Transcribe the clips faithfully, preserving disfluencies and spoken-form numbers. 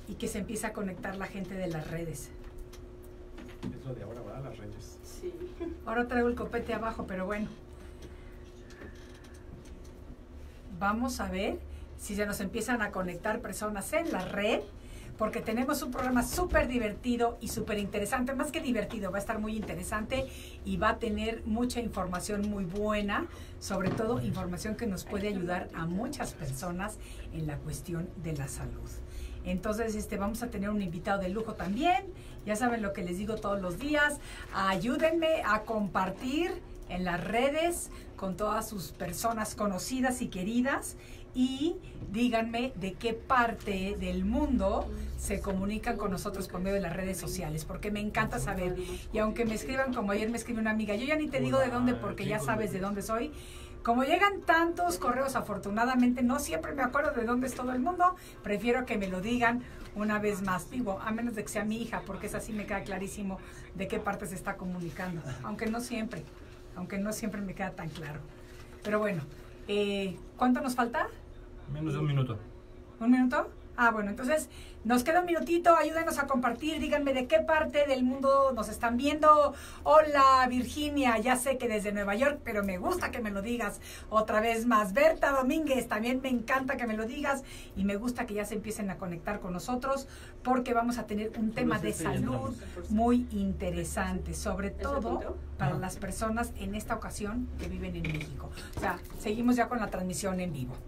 y que se empiece a conectar la gente de las redes. Es lo de ahora, ¿verdad? Las redes. Sí. Ahora traigo el copete abajo, pero bueno. Vamos a ver si se nos empiezan a conectar personas en la red, porque tenemos un programa súper divertido y súper interesante, más que divertido, va a estar muy interesante y va a tener mucha información muy buena, sobre todo información que nos puede ayudar a muchas personas en la cuestión de la salud. Entonces, este, vamos a tener un invitado de lujo también, ya saben lo que les digo todos los días, ayúdenme a compartir en las redes con todas sus personas conocidas y queridas, y díganme de qué parte del mundo se comunican con nosotros por medio de las redes sociales, porque me encanta saber. Y aunque me escriban, como ayer me escribió una amiga, yo ya ni te digo de dónde porque ya sabes de dónde soy. Como llegan tantos correos, afortunadamente no siempre me acuerdo de dónde es todo el mundo, prefiero que me lo digan una vez más, digo, a menos de que sea mi hija, porque es así, me queda clarísimo de qué parte se está comunicando, aunque no siempre, aunque no siempre me queda tan claro. Pero bueno, eh, ¿cuánto nos falta? Menos de un minuto. ¿Un minuto? Ah, bueno, entonces nos queda un minutito, ayúdenos a compartir, díganme de qué parte del mundo nos están viendo. Hola Virginia, ya sé que desde Nueva York, pero me gusta que me lo digas otra vez más. Berta Domínguez, también me encanta que me lo digas y me gusta que ya se empiecen a conectar con nosotros porque vamos a tener un tema de salud muy interesante, sobre todo para las personas en esta ocasión que viven en México. O sea, seguimos ya con la transmisión en vivo.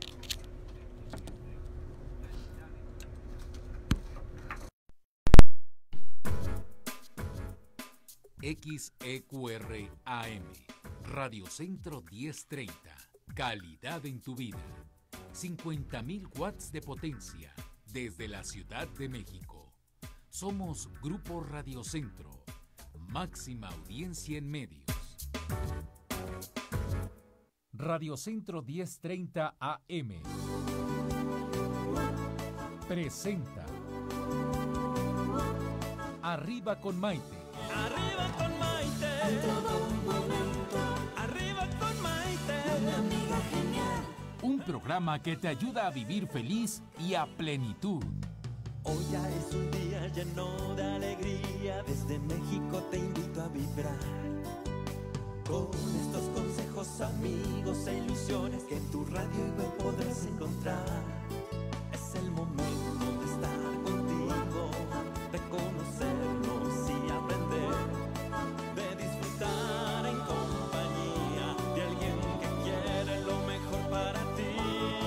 X E Q R A M, Radio Centro diez treinta, calidad en tu vida. cincuenta mil watts de potencia desde la Ciudad de México. Somos Grupo Radio Centro, máxima audiencia en medios. Radio Centro diez treinta A M presenta Arriba con Maite. Arriba con Maite, en todo momento. Arriba con Maite, una amiga genial. Un programa que te ayuda a vivir feliz y a plenitud. Hoy ya es un día lleno de alegría. Desde México te invito a vibrar con estos consejos, amigos e ilusiones que en tu radio y web podrás encontrar. Es el momento de estar contigo, de conocernos y aprender, de disfrutar en compañía de alguien que quiere lo mejor para ti.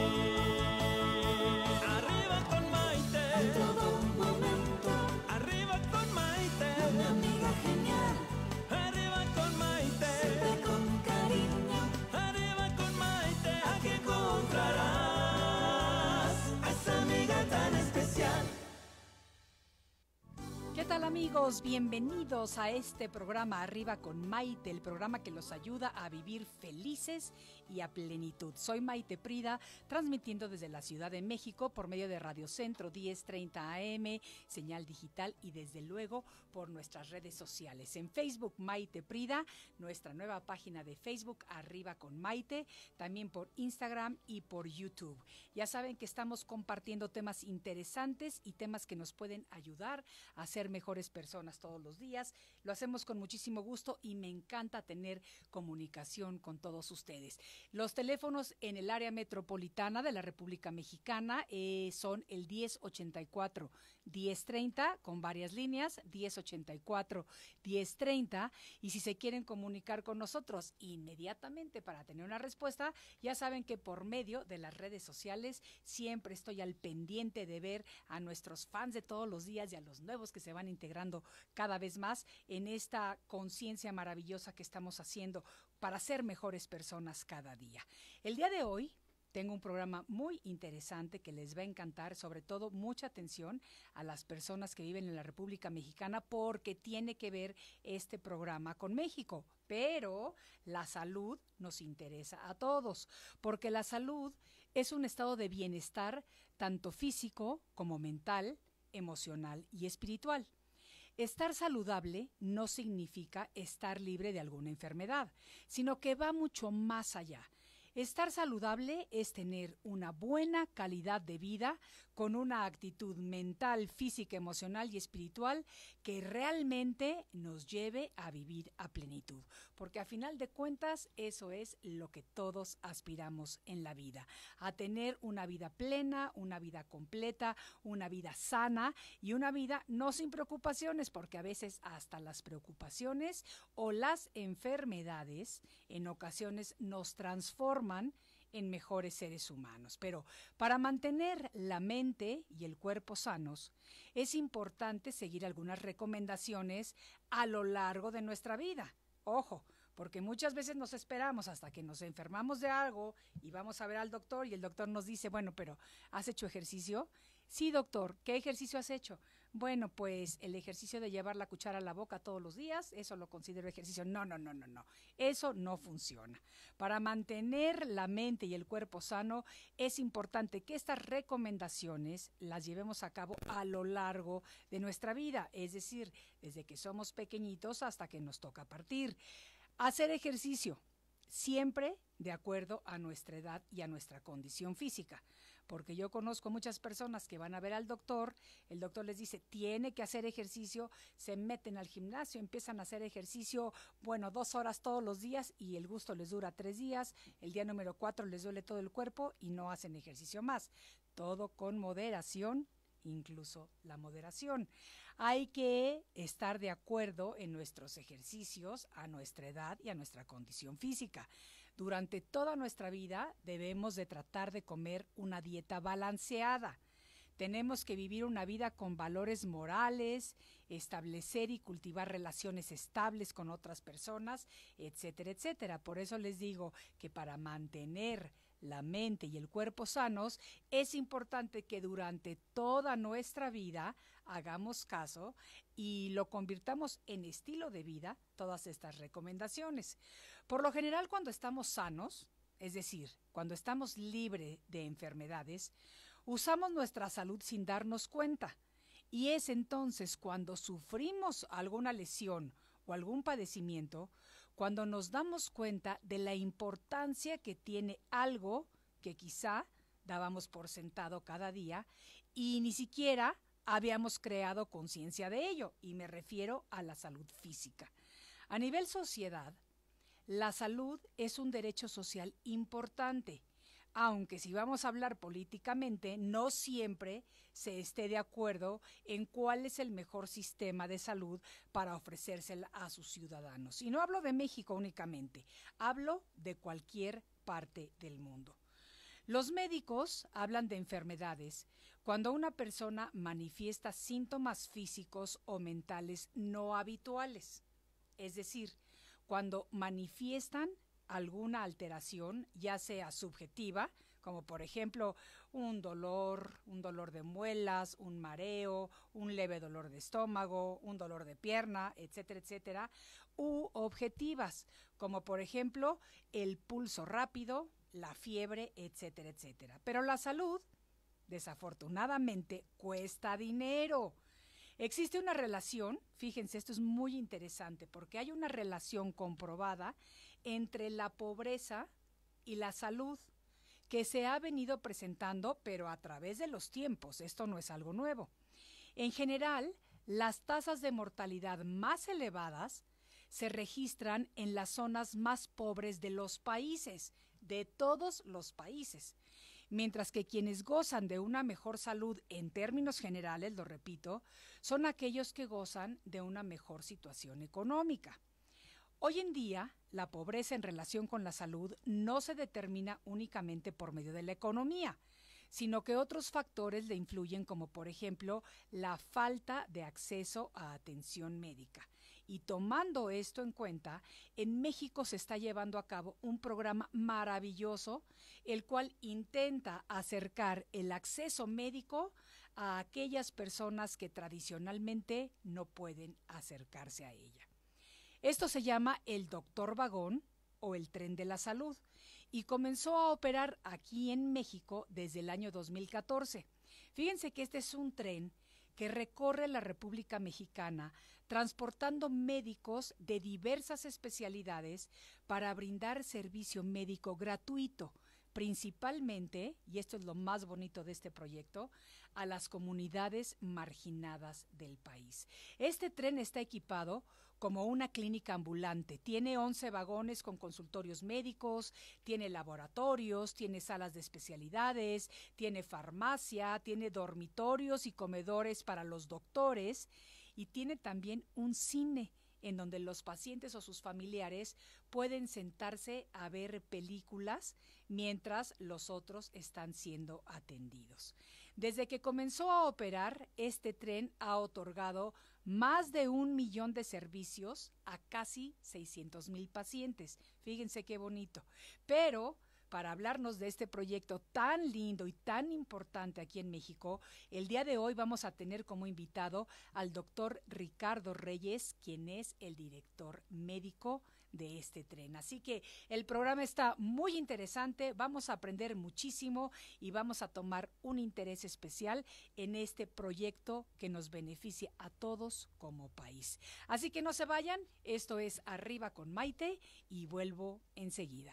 Arriba con Maite, en todo momento. Arriba con Maite, una amiga genial. Arriba con Maite, siempre con cariño. Arriba con Maite, aquí encontrarás a esa amiga tan especial. ¿Qué tal amigos? Bienvenidos a este programa Arriba con Maite, el programa que los ayuda a vivir felices y a plenitud. Soy Maite Prida, transmitiendo desde la Ciudad de México por medio de Radio Centro diez treinta A M, señal digital y desde luego por nuestras redes sociales. En Facebook Maite Prida, nuestra nueva página de Facebook Arriba con Maite, también por Instagram y por YouTube. Ya saben que estamos compartiendo temas interesantes y temas que nos pueden ayudar a ser mejores personas todos los días. Lo hacemos con muchísimo gusto y me encanta tener comunicación con todos ustedes. Los teléfonos en el área metropolitana de la República Mexicana eh, son el diez ochenta y cuatro diez treinta con varias líneas, diez ochenta y cuatro diez treinta, y si se quieren comunicar con nosotros inmediatamente para tener una respuesta, ya saben que por medio de las redes sociales siempre estoy al pendiente de ver a nuestros fans de todos los días y a los nuevos que se van integrando cada vez más en esta conciencia maravillosa que estamos haciendo para ser mejores personas cada día. El día de hoy tengo un programa muy interesante que les va a encantar, sobre todo mucha atención a las personas que viven en la República Mexicana porque tiene que ver este programa con México, pero la salud nos interesa a todos, porque la salud es un estado de bienestar tanto físico como mental, emocional y espiritual. Estar saludable no significa estar libre de alguna enfermedad, sino que va mucho más allá. Estar saludable es tener una buena calidad de vida con una actitud mental, física, emocional y espiritual que realmente nos lleve a vivir a plenitud. Porque a final de cuentas eso es lo que todos aspiramos en la vida, a tener una vida plena, una vida completa, una vida sana y una vida no sin preocupaciones, porque a veces hasta las preocupaciones o las enfermedades en ocasiones nos transforman en mejores seres humanos. Pero para mantener la mente y el cuerpo sanos, es importante seguir algunas recomendaciones a lo largo de nuestra vida. Ojo, porque muchas veces nos esperamos hasta que nos enfermamos de algo y vamos a ver al doctor y el doctor nos dice, bueno, pero ¿has hecho ejercicio? Sí, doctor, ¿qué ejercicio has hecho? Bueno, pues el ejercicio de llevar la cuchara a la boca todos los días, eso lo considero ejercicio. No, no, no, no, no. Eso no funciona. Para mantener la mente y el cuerpo sano, es importante que estas recomendaciones las llevemos a cabo a lo largo de nuestra vida, es decir, desde que somos pequeñitos hasta que nos toca partir. Hacer ejercicio, siempre de acuerdo a nuestra edad y a nuestra condición física. Porque yo conozco muchas personas que van a ver al doctor, el doctor les dice, tiene que hacer ejercicio, se meten al gimnasio, empiezan a hacer ejercicio, bueno, dos horas todos los días y el gusto les dura tres días, el día número cuatro les duele todo el cuerpo y no hacen ejercicio más. Todo con moderación, incluso la moderación. Hay que estar de acuerdo en nuestros ejercicios a nuestra edad y a nuestra condición física. Durante toda nuestra vida debemos de tratar de comer una dieta balanceada. Tenemos que vivir una vida con valores morales, establecer y cultivar relaciones estables con otras personas, etcétera, etcétera. Por eso les digo que para mantener la mente y el cuerpo sanos, es importante que durante toda nuestra vida hagamos caso y lo convirtamos en estilo de vida, todas estas recomendaciones. Por lo general, cuando estamos sanos, es decir, cuando estamos libres de enfermedades, usamos nuestra salud sin darnos cuenta. Y es entonces cuando sufrimos alguna lesión o algún padecimiento, cuando nos damos cuenta de la importancia que tiene algo que quizá dábamos por sentado cada día y ni siquiera habíamos creado conciencia de ello, y me refiero a la salud física. A nivel sociedad, la salud es un derecho social importante, aunque si vamos a hablar políticamente, no siempre se esté de acuerdo en cuál es el mejor sistema de salud para ofrecérsela a sus ciudadanos. Y no hablo de México únicamente, hablo de cualquier parte del mundo. Los médicos hablan de enfermedades cuando una persona manifiesta síntomas físicos o mentales no habituales, es decir, cuando manifiestan alguna alteración, ya sea subjetiva, como por ejemplo un dolor, un dolor de muelas, un mareo, un leve dolor de estómago, un dolor de pierna, etcétera, etcétera, u objetivas, como por ejemplo el pulso rápido, la fiebre, etcétera, etcétera. Pero la salud, desafortunadamente, cuesta dinero. Existe una relación, fíjense, esto es muy interesante, porque hay una relación comprobada entre la pobreza y la salud, que se ha venido presentando, pero a través de los tiempos. Esto no es algo nuevo. En general, las tasas de mortalidad más elevadas se registran en las zonas más pobres de los países, de todos los países, mientras que quienes gozan de una mejor salud en términos generales, lo repito, son aquellos que gozan de una mejor situación económica. Hoy en día, la pobreza en relación con la salud no se determina únicamente por medio de la economía, sino que otros factores le influyen, como por ejemplo la falta de acceso a atención médica. Y tomando esto en cuenta, en México se está llevando a cabo un programa maravilloso, el cual intenta acercar el acceso médico a aquellas personas que tradicionalmente no pueden acercarse a ella. Esto se llama el Doctor Vagón o el Tren de la Salud y comenzó a operar aquí en México desde el año dos mil catorce. Fíjense que este es un tren que recorre la República Mexicana transportando médicos de diversas especialidades para brindar servicio médico gratuito, principalmente, y esto es lo más bonito de este proyecto, a las comunidades marginadas del país. Este tren está equipado como una clínica ambulante. Tiene once vagones con consultorios médicos, tiene laboratorios, tiene salas de especialidades, tiene farmacia, tiene dormitorios y comedores para los doctores y tiene también un cine en donde los pacientes o sus familiares pueden sentarse a ver películas mientras los otros están siendo atendidos. Desde que comenzó a operar, este tren ha otorgado más de un millón de servicios a casi seiscientos mil pacientes. Fíjense qué bonito. Pero para hablarnos de este proyecto tan lindo y tan importante aquí en México, el día de hoy vamos a tener como invitado al doctor Ricardo Reyes, quien es el director médico de este tren. Así que el programa está muy interesante, vamos a aprender muchísimo y vamos a tomar un interés especial en este proyecto que nos beneficia a todos como país. Así que no se vayan, esto es Arriba con Maite y vuelvo enseguida.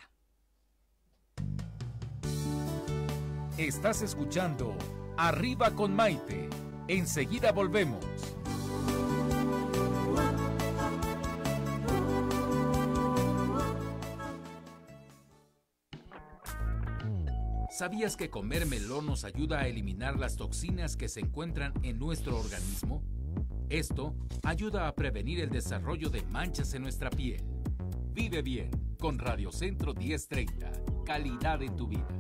Estás escuchando Arriba con Maite. Enseguida volvemos. ¿Sabías que comer melón nos ayuda a eliminar las toxinas que se encuentran en nuestro organismo? Esto ayuda a prevenir el desarrollo de manchas en nuestra piel. Vive bien con Radio Centro diez treinta. Calidad en tu vida.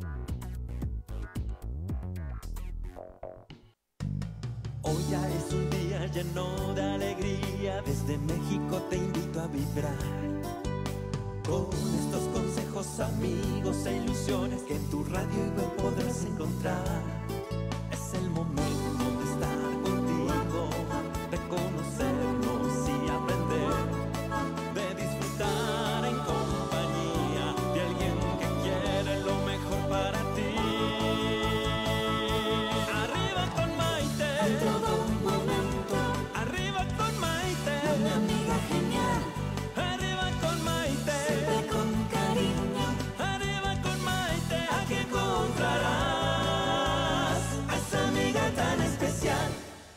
Hoy ya es un día lleno de alegría, desde México te invito a vibrar. Con estos consejos, amigos e ilusiones que en tu radio y web podrás encontrar. Es el momento de estar contigo, de conocernos y aprender, de disfrutar en compañía de alguien que quiere lo mejor para ti. Arriba con Maite, en todo momento. Arriba con Maite, una amiga genial. Arriba con Maite, siempre con cariño. Arriba con Maite, aquí encontrarás a esa amiga tan especial.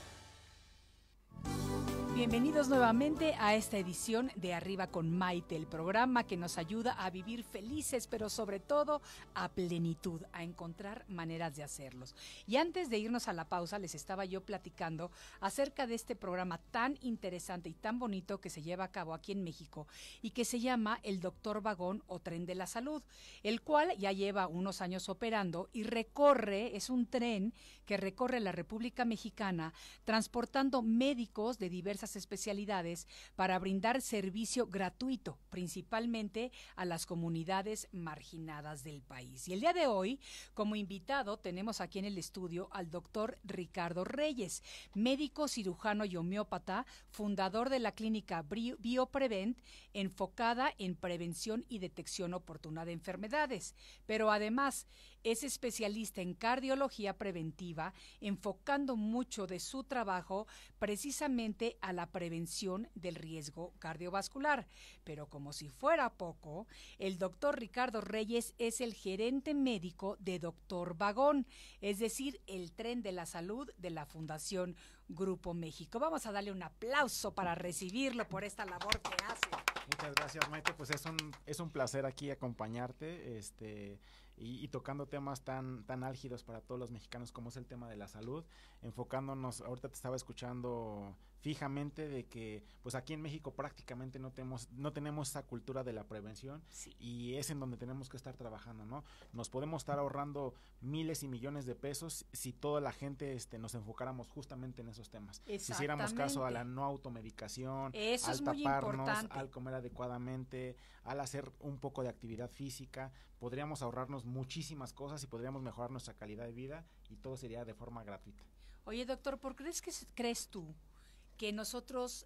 Bienvenidos nuevamente a esta edición de Arriba con Maite, el programa que nos ayuda a vivir felices, pero sobre todo a plenitud, a encontrar maneras de hacerlos. Y antes de irnos a la pausa, les estaba yo platicando acerca de este programa tan interesante y tan bonito que se lleva a cabo aquí en México y que se llama el Doctor Vagón o Tren de la Salud, el cual ya lleva unos años operando y recorre, es un tren que recorre la República Mexicana transportando médicos de diversas especialidades para brindar servicio gratuito, principalmente a las comunidades marginadas del país. Y el día de hoy, como invitado, tenemos aquí en el estudio al doctor Ricardo Reyes, médico cirujano y homeópata, fundador de la clínica BioPrevent, enfocada en prevención y detección oportuna de enfermedades, pero además es especialista en cardiología preventiva, enfocando mucho de su trabajo precisamente a la prevención del riesgo cardiovascular. Pero como si fuera poco, el doctor Ricardo Reyes es el gerente médico de Doctor Vagón, es decir, el tren de la salud de la Fundación Grupo México. Vamos a darle un aplauso para recibirlo por esta labor que hace. Muchas gracias, Maite. Pues es un, es un placer aquí acompañarte este, y, y tocando temas tan, tan álgidos para todos los mexicanos como es el tema de la salud, enfocándonos, ahorita te estaba escuchando fijamente de que pues aquí en México prácticamente no tenemos no tenemos esa cultura de la prevención, sí, y es en donde tenemos que estar trabajando, ¿no? Nos podemos estar ahorrando miles y millones de pesos si toda la gente este, nos enfocáramos justamente en esos temas. Si hiciéramos caso a la no automedicación, eso al es muy taparnos, importante, al comer adecuadamente, al hacer un poco de actividad física, podríamos ahorrarnos muchísimas cosas y podríamos mejorar nuestra calidad de vida y todo sería de forma gratuita. Oye, doctor, ¿por qué crees que crees tú que nosotros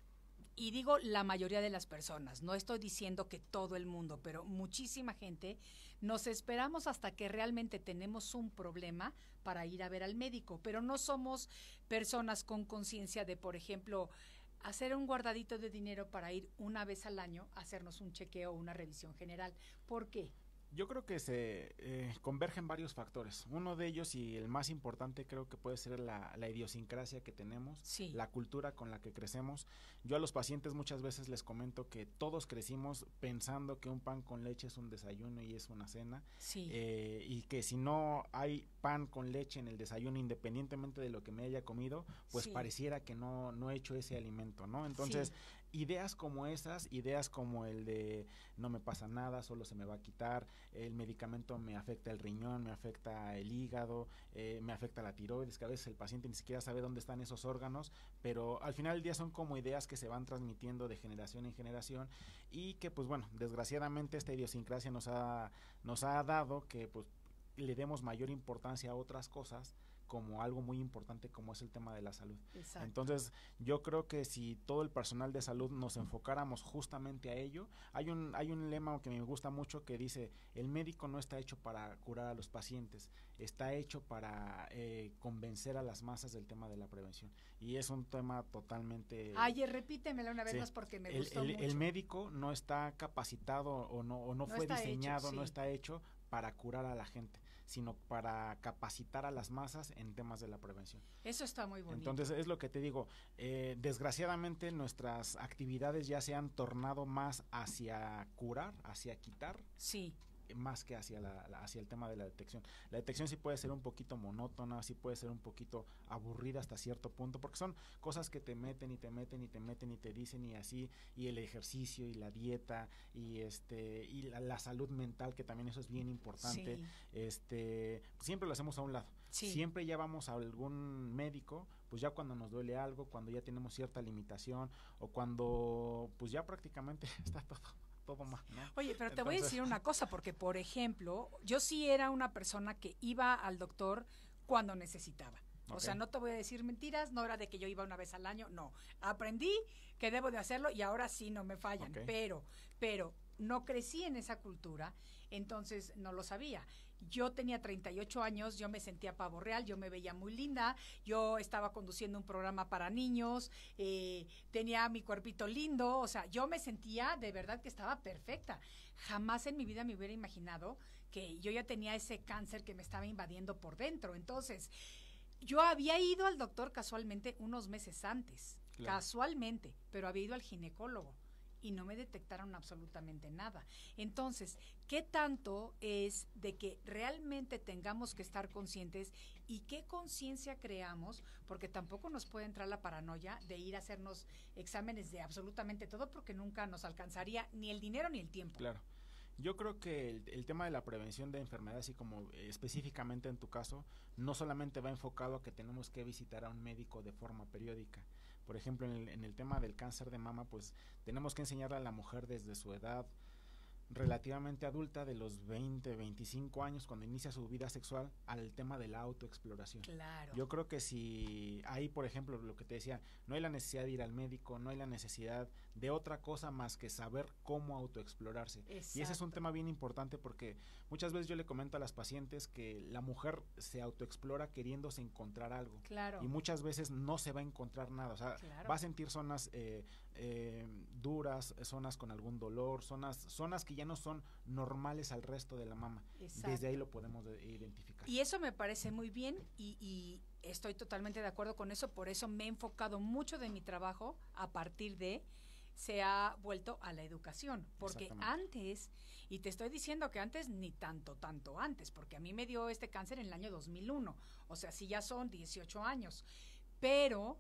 y digo la mayoría de las personas, no estoy diciendo que todo el mundo, pero muchísima gente, nos esperamos hasta que realmente tenemos un problema para ir a ver al médico, pero no somos personas con conciencia de, por ejemplo, hacer un guardadito de dinero para ir una vez al año a hacernos un chequeo o una revisión general. ¿Por qué? Yo creo que se eh, convergen varios factores. Uno de ellos, y el más importante, creo que puede ser la, la idiosincrasia que tenemos, sí. la cultura con la que crecemos. Yo a los pacientes muchas veces les comento que todos crecimos pensando que un pan con leche es un desayuno y es una cena, sí. eh, y que si no hay pan con leche en el desayuno, independientemente de lo que me haya comido, pues sí. pareciera que no, no he hecho ese alimento, ¿no? Entonces, sí. Ideas como esas, ideas como el de no me pasa nada, solo se me va a quitar, el medicamento me afecta el riñón, me afecta el hígado, eh, me afecta la tiroides, que a veces el paciente ni siquiera sabe dónde están esos órganos, pero al final del día son como ideas que se van transmitiendo de generación en generación y que pues bueno, desgraciadamente esta idiosincrasia nos ha, nos ha dado que pues le demos mayor importancia a otras cosas como algo muy importante como es el tema de la salud. Exacto. Entonces, yo creo que si todo el personal de salud nos enfocáramos justamente a ello, hay un hay un lema que me gusta mucho que dice, el médico no está hecho para curar a los pacientes, está hecho para eh, convencer a las masas del tema de la prevención. Y es un tema totalmente... Ay, repítemelo una vez sí, más porque me el, gustó el, mucho. El médico no está capacitado o no, o no, no fue diseñado, hecho, sí. no está hecho para curar a la gente, sino para capacitar a las masas en temas de la prevención. Eso está muy bonito. Entonces, es lo que te digo, eh, desgraciadamente nuestras actividades ya se han tornado más hacia curar, hacia quitar. Sí. Más que hacia la, la hacia el tema de la detección. La detección sí puede ser un poquito monótona, sí puede ser un poquito aburrida hasta cierto punto, porque son cosas que te meten y te meten y te meten y te dicen y así, y el ejercicio y la dieta y este y la, la salud mental, que también eso es bien importante. Sí. Este, siempre lo hacemos a un lado. Sí. Siempre ya vamos a algún médico, pues ya cuando nos duele algo, cuando ya tenemos cierta limitación o cuando pues ya prácticamente está todo todo mal, ¿no? Oye, pero te Entonces, voy a decir una cosa, porque por ejemplo, yo sí era una persona que iba al doctor cuando necesitaba. Okay. O sea, no te voy a decir mentiras, no era de que yo iba una vez al año, no. Aprendí que debo de hacerlo y ahora sí no me fallan, okay. pero, pero no crecí en esa cultura, entonces no lo sabía. Yo tenía treinta y ocho años, yo me sentía pavo real, yo me veía muy linda, yo estaba conduciendo un programa para niños, eh, tenía mi cuerpito lindo, o sea, yo me sentía de verdad que estaba perfecta. Jamás en mi vida me hubiera imaginado que yo ya tenía ese cáncer que me estaba invadiendo por dentro. Entonces, yo había ido al doctor casualmente unos meses antes, claro. casualmente, pero había ido al ginecólogo y no me detectaron absolutamente nada. Entonces, ¿qué tanto es de que realmente tengamos que estar conscientes y qué conciencia creamos? Porque tampoco nos puede entrar la paranoia de ir a hacernos exámenes de absolutamente todo, porque nunca nos alcanzaría ni el dinero ni el tiempo. Claro. Yo creo que el, el tema de la prevención de enfermedades, y como eh, específicamente en tu caso, no solamente va enfocado a que tenemos que visitar a un médico de forma periódica. Por ejemplo, en el, en el tema del cáncer de mama, pues tenemos que enseñarle a la mujer desde su edad relativamente adulta, de los veinte, veinticinco años, cuando inicia su vida sexual, al tema de la autoexploración. Claro. Yo creo que si hay, por ejemplo, lo que te decía, no hay la necesidad de ir al médico, no hay la necesidad de otra cosa más que saber cómo autoexplorarse. Exacto. Y ese es un tema bien importante, porque muchas veces yo le comento a las pacientes que la mujer se autoexplora queriéndose encontrar algo. Claro. Y muchas veces no se va a encontrar nada. O sea, claro. va a sentir zonas eh, eh, duras, zonas con algún dolor, zonas, zonas que ya no son normales al resto de la mama. Exacto. Desde ahí lo podemos de, identificar. Y eso me parece muy bien y, y estoy totalmente de acuerdo con eso, por eso me he enfocado mucho de mi trabajo a partir de, se ha vuelto a la educación, porque antes, y te estoy diciendo que antes ni tanto, tanto antes, porque a mí me dio este cáncer en el año dos mil uno, o sea, sí ya son dieciocho años, pero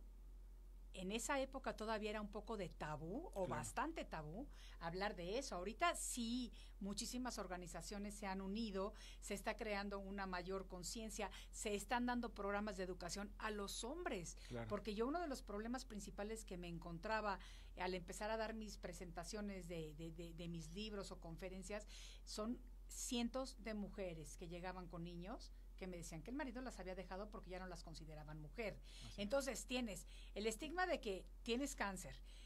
en esa época todavía era un poco de tabú, o claro. bastante tabú, hablar de eso. Ahorita sí, muchísimas organizaciones se han unido, se está creando una mayor conciencia, se están dando programas de educación a los hombres, claro. porque yo uno de los problemas principales que me encontraba al empezar a dar mis presentaciones de, de, de, de mis libros o conferencias, son cientos de mujeres que llegaban con niños, que me decían que el marido las había dejado porque ya no las consideraban mujer. Así Entonces es. Tienes el estigma de que tienes cáncer,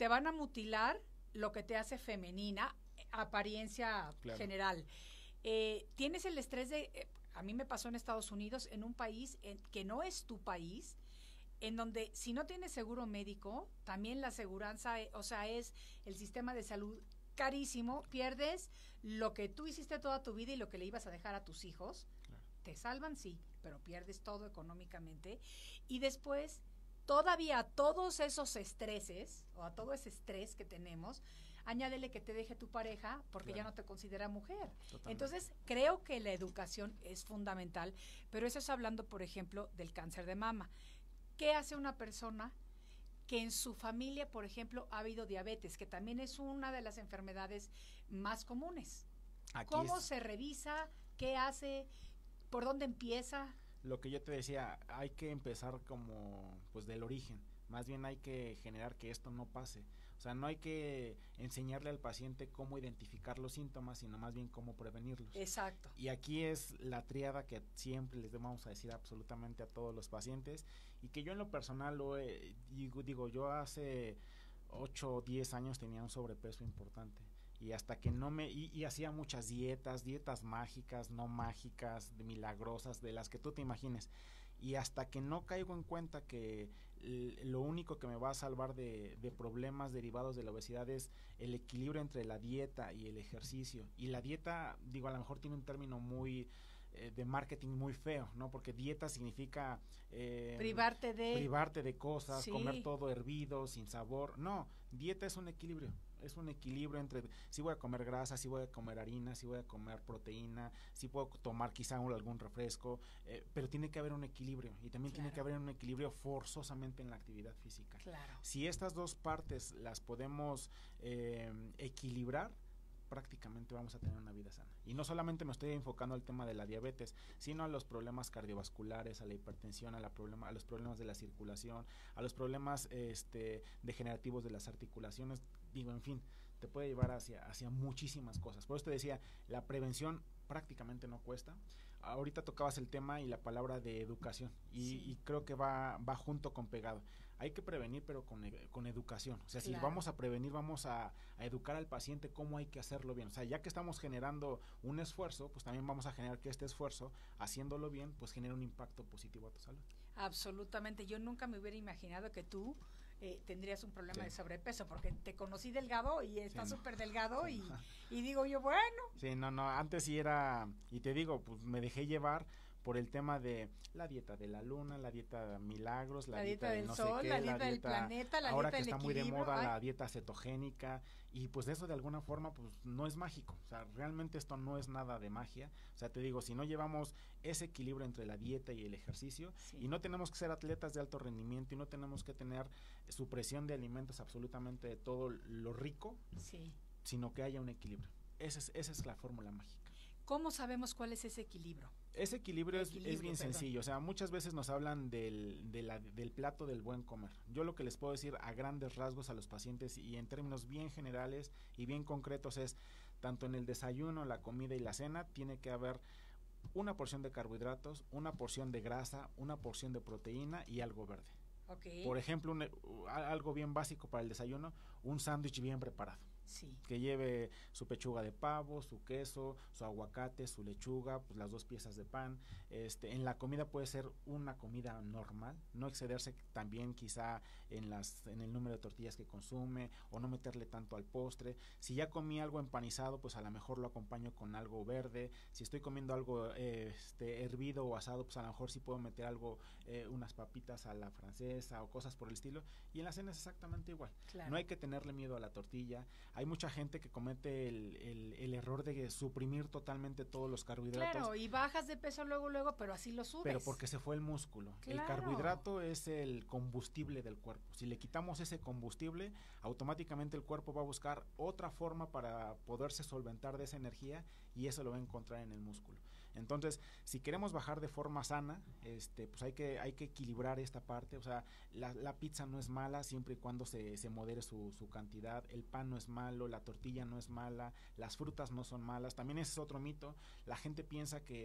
te van a mutilar lo que te hace femenina, apariencia Claro. general. Eh, tienes el estrés de, eh, a mí me pasó en Estados Unidos, en un país en, que no es tu país, en donde si no tienes seguro médico, también la aseguranza, eh, o sea, es el sistema de salud carísimo, pierdes lo que tú hiciste toda tu vida y lo que le ibas a dejar a tus hijos. Claro. Te salvan, sí, pero pierdes todo económicamente. Y después, todavía a todos esos estreses, o a todo ese estrés que tenemos, añádele que te deje tu pareja porque Claro. ya no te considera mujer. Totalmente. Entonces, creo que la educación es fundamental, pero eso es hablando, por ejemplo, del cáncer de mama. ¿Qué hace una persona que en su familia, por ejemplo, ha habido diabetes, que también es una de las enfermedades más comunes? Aquí ¿Cómo es se revisa? ¿Qué hace? ¿Por dónde empieza? lo que yo te decía, hay que empezar como pues del origen, más bien hay que generar que esto no pase. O sea, no hay que enseñarle al paciente cómo identificar los síntomas, sino más bien cómo prevenirlos. Exacto. Y aquí es la tríada que siempre les vamos a decir absolutamente a todos los pacientes, y que yo en lo personal lo he, digo, digo, yo hace ocho o diez años tenía un sobrepeso importante, y hasta que no me, y, y hacía muchas dietas, dietas mágicas, no mágicas, de milagrosas, de las que tú te imagines, y hasta que no caigo en cuenta que l- lo único que me va a salvar de, de problemas derivados de la obesidad es el equilibrio entre la dieta y el ejercicio. Y la dieta, digo, a lo mejor tiene un término muy eh, de marketing muy feo, ¿no? Porque dieta significa eh, Privarte de... privarte de cosas, Sí. comer todo hervido, sin sabor. No, dieta es un equilibrio. Es un equilibrio entre si voy a comer grasa, si voy a comer harina, si voy a comer proteína, si puedo tomar quizá un- algún refresco, eh, pero tiene que haber un equilibrio, y también tiene Claro. que haber un equilibrio forzosamente en la actividad física. Claro. Si estas dos partes las podemos eh, equilibrar, prácticamente vamos a tener una vida sana. Y no solamente me estoy enfocando al tema de la diabetes, sino a los problemas cardiovasculares, a la hipertensión, a, la problema, a los problemas de la circulación, a los problemas este, degenerativos de las articulaciones, digo, en fin, te puede llevar hacia, hacia muchísimas cosas. Por eso te decía, la prevención prácticamente no cuesta. Ahorita tocabas el tema y la palabra de educación, y, Sí. y creo que va, va junto con pegado. Hay que prevenir, pero con, e- con educación. O sea, Claro. si vamos a prevenir, vamos a, a educar al paciente cómo hay que hacerlo bien. O sea, ya que estamos generando un esfuerzo, pues también vamos a generar que este esfuerzo, haciéndolo bien, pues genere un impacto positivo a tu salud. Absolutamente. Yo nunca me hubiera imaginado que tú eh, tendrías un problema Sí. de sobrepeso, porque te conocí delgado y estás no. súper delgado, Sí. y, y digo yo, bueno, Sí, no, no, antes sí era, y te digo, pues me dejé llevar por el tema de la dieta de la luna, la dieta de milagros, la, la dieta de del no sé sol, qué, la dieta del planeta, la ahora dieta que del está muy de equilibrio. moda Ay, la dieta cetogénica, y pues eso de alguna forma pues no es mágico. O sea, realmente esto no es nada de magia. O sea, te digo, si no llevamos ese equilibrio entre la dieta y el ejercicio, sí. y no tenemos que ser atletas de alto rendimiento, y no tenemos que tener supresión de alimentos absolutamente de todo lo rico, Sí. sino que haya un equilibrio. Esa es, esa es la fórmula mágica. ¿Cómo sabemos cuál es ese equilibrio? Ese equilibrio, es, Equilibrio, es bien perdón. sencillo. O sea, muchas veces nos hablan del, de la- del plato del buen comer. Yo lo que les puedo decir a grandes rasgos a los pacientes, y en términos bien generales y bien concretos, es tanto en el desayuno, la comida y la cena, tiene que haber una porción de carbohidratos, una porción de grasa, una porción de proteína y algo verde. Ok. Por ejemplo, un- u- algo bien básico para el desayuno, un sándwich bien preparado, Sí. que lleve su pechuga de pavo, su queso, su aguacate, su lechuga, pues las dos piezas de pan. Este, en la comida puede ser una comida normal, no excederse también quizá en las en el número de tortillas que consume, o no meterle tanto al postre. Si ya comí algo empanizado, pues a lo mejor lo acompaño con algo verde. Si estoy comiendo algo eh, este hervido o asado, pues a lo mejor sí puedo meter algo, eh, unas papitas a la francesa o cosas por el estilo. Y en la cena es exactamente igual. Claro. No hay que tenerle miedo a la tortilla. Hay mucha gente que comete el, el, el error de suprimir totalmente todos los carbohidratos. Claro, y bajas de peso luego, luego, pero así lo subes. Pero porque se fue el músculo. El Claro. carbohidrato es el combustible del cuerpo. Si le quitamos ese combustible, automáticamente el cuerpo va a buscar otra forma para poderse solventar de esa energía, y eso lo va a encontrar en el músculo. Entonces, si queremos bajar de forma sana, este, pues hay que, hay que equilibrar esta parte. O sea, la, la pizza no es mala siempre y cuando se, se modere su, su cantidad. El pan no es malo, la tortilla no es mala, las frutas no son malas. También ese es otro mito. La gente piensa que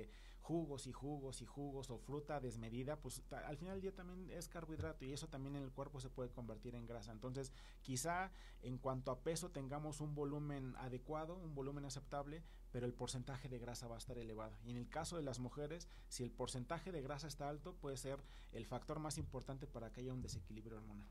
jugos y jugos y jugos o fruta desmedida, pues ta, al final del día también es carbohidrato y eso también en el cuerpo se puede convertir en grasa. Entonces, quizá en cuanto a peso tengamos un volumen adecuado, un volumen aceptable, pero el porcentaje de grasa va a estar elevado. Y en el caso de las mujeres, si el porcentaje de grasa está alto, puede ser el factor más importante para que haya un desequilibrio hormonal.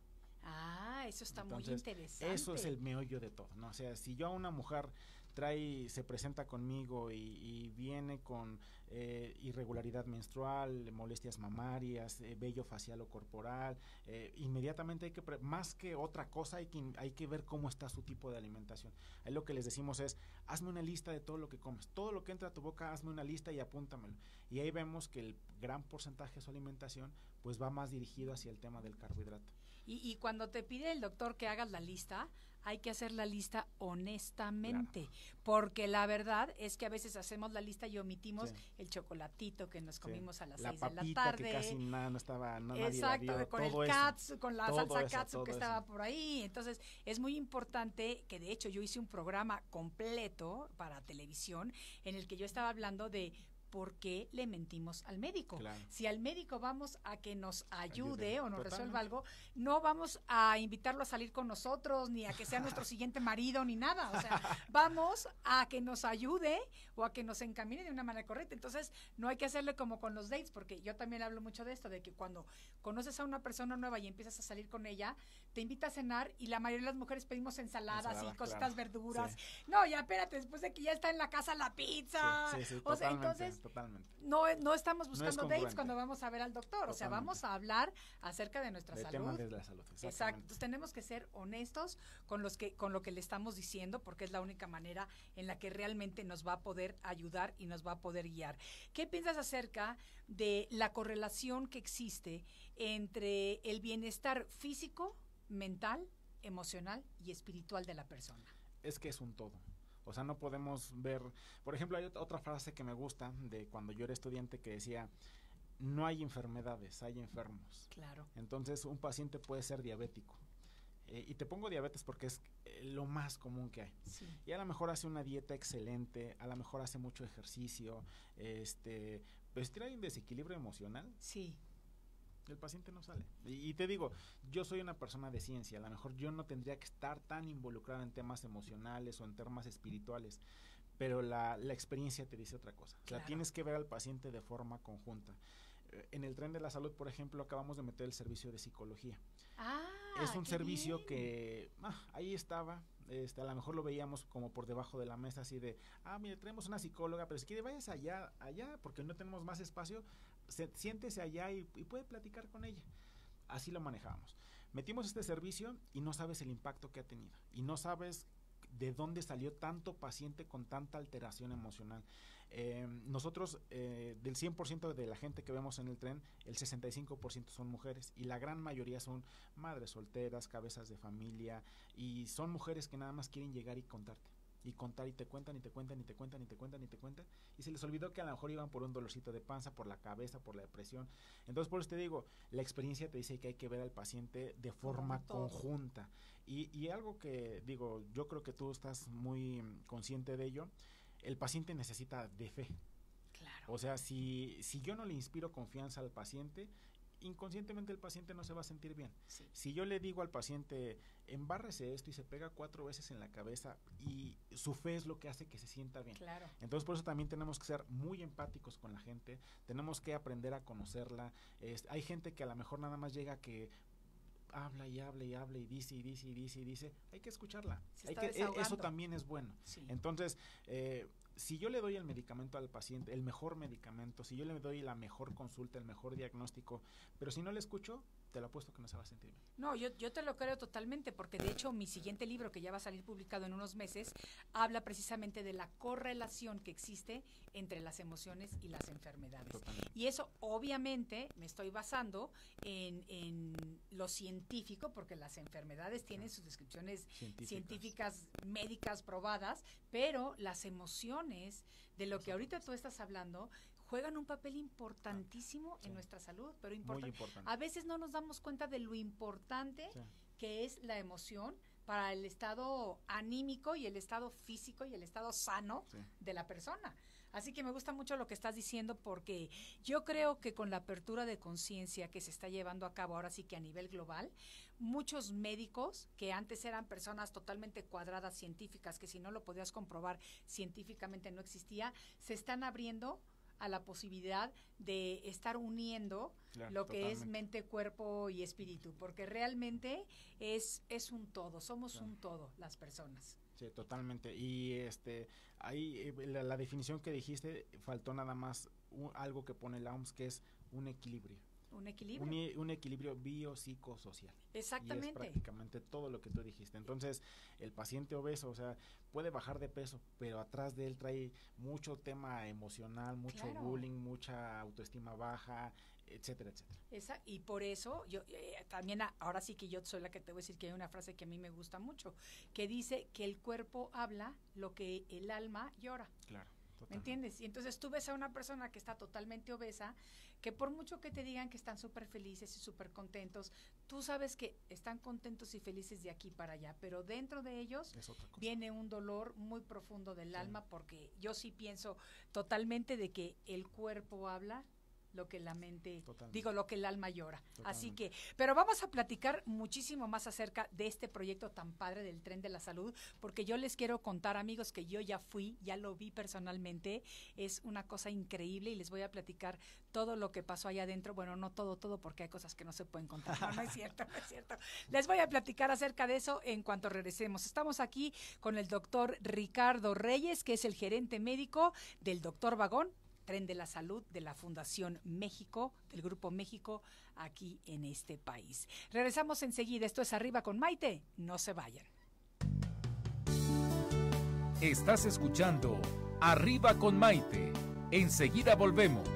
Ah, eso está Entonces, muy interesante. Eso es el meollo de todo, ¿no? O sea, si yo a una mujer trae, se presenta conmigo y, y viene con eh, irregularidad menstrual, molestias mamarias, eh, vello facial o corporal, eh, inmediatamente hay que, pre más que otra cosa, hay que, hay que ver cómo está su tipo de alimentación. Ahí lo que les decimos es, hazme una lista de todo lo que comes, todo lo que entra a tu boca, hazme una lista y apúntamelo. Y ahí vemos que el gran porcentaje de su alimentación pues va más dirigido hacia el tema del carbohidrato. Y, y cuando te pide el doctor que hagas la lista, hay que hacer la lista honestamente, claro. Porque la verdad es que a veces hacemos la lista y omitimos sí. el chocolatito que nos comimos sí. a las la seis de la tarde. Que casi nada, no estaba, no, nadie Exacto, la vio, con todo el katsu, con la salsa eso, katsu que eso. estaba por ahí. Entonces, es muy importante que de hecho yo hice un programa completo para televisión en el que yo estaba hablando de ¿por qué le mentimos al médico? Claro. Si al médico vamos a que nos ayude, ayude. o nos Totalmente. resuelva algo, no vamos a invitarlo a salir con nosotros, ni a que sea nuestro siguiente marido, ni nada. O sea, vamos a que nos ayude o a que nos encamine de una manera correcta. Entonces, no hay que hacerle como con los dates, porque yo también hablo mucho de esto, de que cuando conoces a una persona nueva y empiezas a salir con ella, te invita a cenar y la mayoría de las mujeres pedimos ensaladas Ensalada, y cositas claro. verduras. Sí. No, ya espérate, después de que ya está en la casa la pizza. Sí, sí, sí, o sea, entonces Totalmente. No, no estamos buscando no dates cuando vamos a ver al doctor, Totalmente. o sea, vamos a hablar acerca de nuestra de salud. Tema de la salud, exacto. Entonces tenemos que ser honestos con los que con lo que le estamos diciendo, porque es la única manera en la que realmente nos va a poder ayudar y nos va a poder guiar. ¿Qué piensas acerca de la correlación que existe entre el bienestar físico, mental, emocional y espiritual de la persona? Es que es un todo. O sea, no podemos ver, por ejemplo, hay otra frase que me gusta de cuando yo era estudiante que decía, no hay enfermedades, hay enfermos. Claro. Entonces, un paciente puede ser diabético. Eh, y te pongo diabetes porque es eh, lo más común que hay. Sí. Y a lo mejor hace una dieta excelente, a lo mejor hace mucho ejercicio, este, pues trae un desequilibrio emocional. Sí. El paciente no sale. Y, y te digo, yo soy una persona de ciencia, a lo mejor yo no tendría que estar tan involucrado en temas emocionales o en temas espirituales, pero la, la experiencia te dice otra cosa. Claro. O sea, tienes que ver al paciente de forma conjunta. Eh, en el Tren de la Salud, por ejemplo, acabamos de meter el servicio de psicología. Ah, es un servicio bien. que ah, ahí estaba. Este, a lo mejor lo veíamos como por debajo de la mesa, así de, ah, mire, tenemos una psicóloga, pero si quiere vayas allá, allá, porque no tenemos más espacio, se, siéntese allá y, y puede platicar con ella. Así lo manejábamos. Metimos este servicio y no sabes el impacto que ha tenido, y no sabes de dónde salió tanto paciente con tanta alteración emocional. Eh, nosotros, eh, del cien por ciento de la gente que vemos en el tren, el sesenta y cinco por ciento son mujeres y la gran mayoría son madres solteras, cabezas de familia, y son mujeres que nada más quieren llegar y contarte. Y contar y te cuentan y te cuentan y te cuentan y te cuentan y te cuentan y se les olvidó que a lo mejor iban por un dolorcito de panza, por la cabeza, por la depresión. Entonces por eso te digo, la experiencia te dice que hay que ver al paciente de forma conjunta y, y algo que digo, yo creo que tú estás muy consciente de ello, el paciente necesita de fe. Claro. O sea, si, si yo no le inspiro confianza al paciente, inconscientemente el paciente no se va a sentir bien. Sí. Si yo le digo al paciente, embárrese esto y se pega cuatro veces en la cabeza y su fe es lo que hace que se sienta bien. Claro. Entonces por eso también tenemos que ser muy empáticos con la gente, tenemos que aprender a conocerla. Es, hay gente que a lo mejor nada más llega que habla y habla y habla y dice y dice y dice y dice, hay que escucharla. Hay que, eso también es bueno. Sí. Entonces, eh, si yo le doy el medicamento al paciente, el mejor medicamento, si yo le doy la mejor consulta, el mejor diagnóstico, pero si no le escucho, te lo apuesto que no se va a sentir bien. No, yo, yo te lo creo totalmente, porque de hecho mi siguiente libro, que ya va a salir publicado en unos meses, habla precisamente de la correlación que existe entre las emociones y las enfermedades. Totalmente. Y eso obviamente me estoy basando en, en lo científico, porque las enfermedades tienen sus descripciones científicas. científicas, médicas probadas, pero las emociones de lo que ahorita tú estás hablando juegan un papel importantísimo sí. en nuestra salud, pero importan, importante. A veces no nos damos cuenta de lo importante sí. que es la emoción para el estado anímico y el estado físico y el estado sano sí. de la persona. Así que me gusta mucho lo que estás diciendo porque yo creo que con la apertura de conciencia que se está llevando a cabo ahora sí que a nivel global, muchos médicos que antes eran personas totalmente cuadradas, científicas, que si no lo podías comprobar científicamente no existía, se están abriendo a la posibilidad de estar uniendo claro, lo que totalmente. Es mente, cuerpo y espíritu, porque realmente es, es un todo, somos claro. un todo las personas. Sí, totalmente. Y este ahí la, la definición que dijiste, faltó nada más un, algo que pone la O M S, que es un equilibrio. Un equilibrio. Un, un equilibrio biopsicosocial. Exactamente. Y es prácticamente todo lo que tú dijiste. Entonces, el paciente obeso, o sea, puede bajar de peso, pero atrás de él trae mucho tema emocional, mucho claro. bullying, mucha autoestima baja, etcétera, etcétera. Esa, y por eso, yo eh, también a, ahora sí que yo soy la que te voy a decir que hay una frase que a mí me gusta mucho, que dice que el cuerpo habla lo que el alma llora. Claro. Totalmente. ¿Me entiendes? Y entonces tú ves a una persona que está totalmente obesa, que por mucho que te digan que están súper felices y súper contentos, tú sabes que están contentos y felices de aquí para allá, pero dentro de ellos viene un dolor muy profundo del sí. alma, porque yo sí pienso totalmente de que el cuerpo habla lo que la mente, totalmente. Digo, lo que el alma llora. Totalmente. Así que, pero vamos a platicar muchísimo más acerca de este proyecto tan padre del Tren de la Salud, porque yo les quiero contar, amigos, que yo ya fui, ya lo vi personalmente, es una cosa increíble y les voy a platicar todo lo que pasó allá adentro. Bueno, no todo, todo, porque hay cosas que no se pueden contar. No, no es cierto, no es cierto. Les voy a platicar acerca de eso en cuanto regresemos. Estamos aquí con el doctor Ricardo Reyes, que es el gerente médico del Doctor Vagón, Tren de la Salud de la Fundación México, del Grupo México, aquí en este país. Regresamos enseguida, esto es Arriba con Maite, no se vayan. Estás escuchando Arriba con Maite, enseguida volvemos.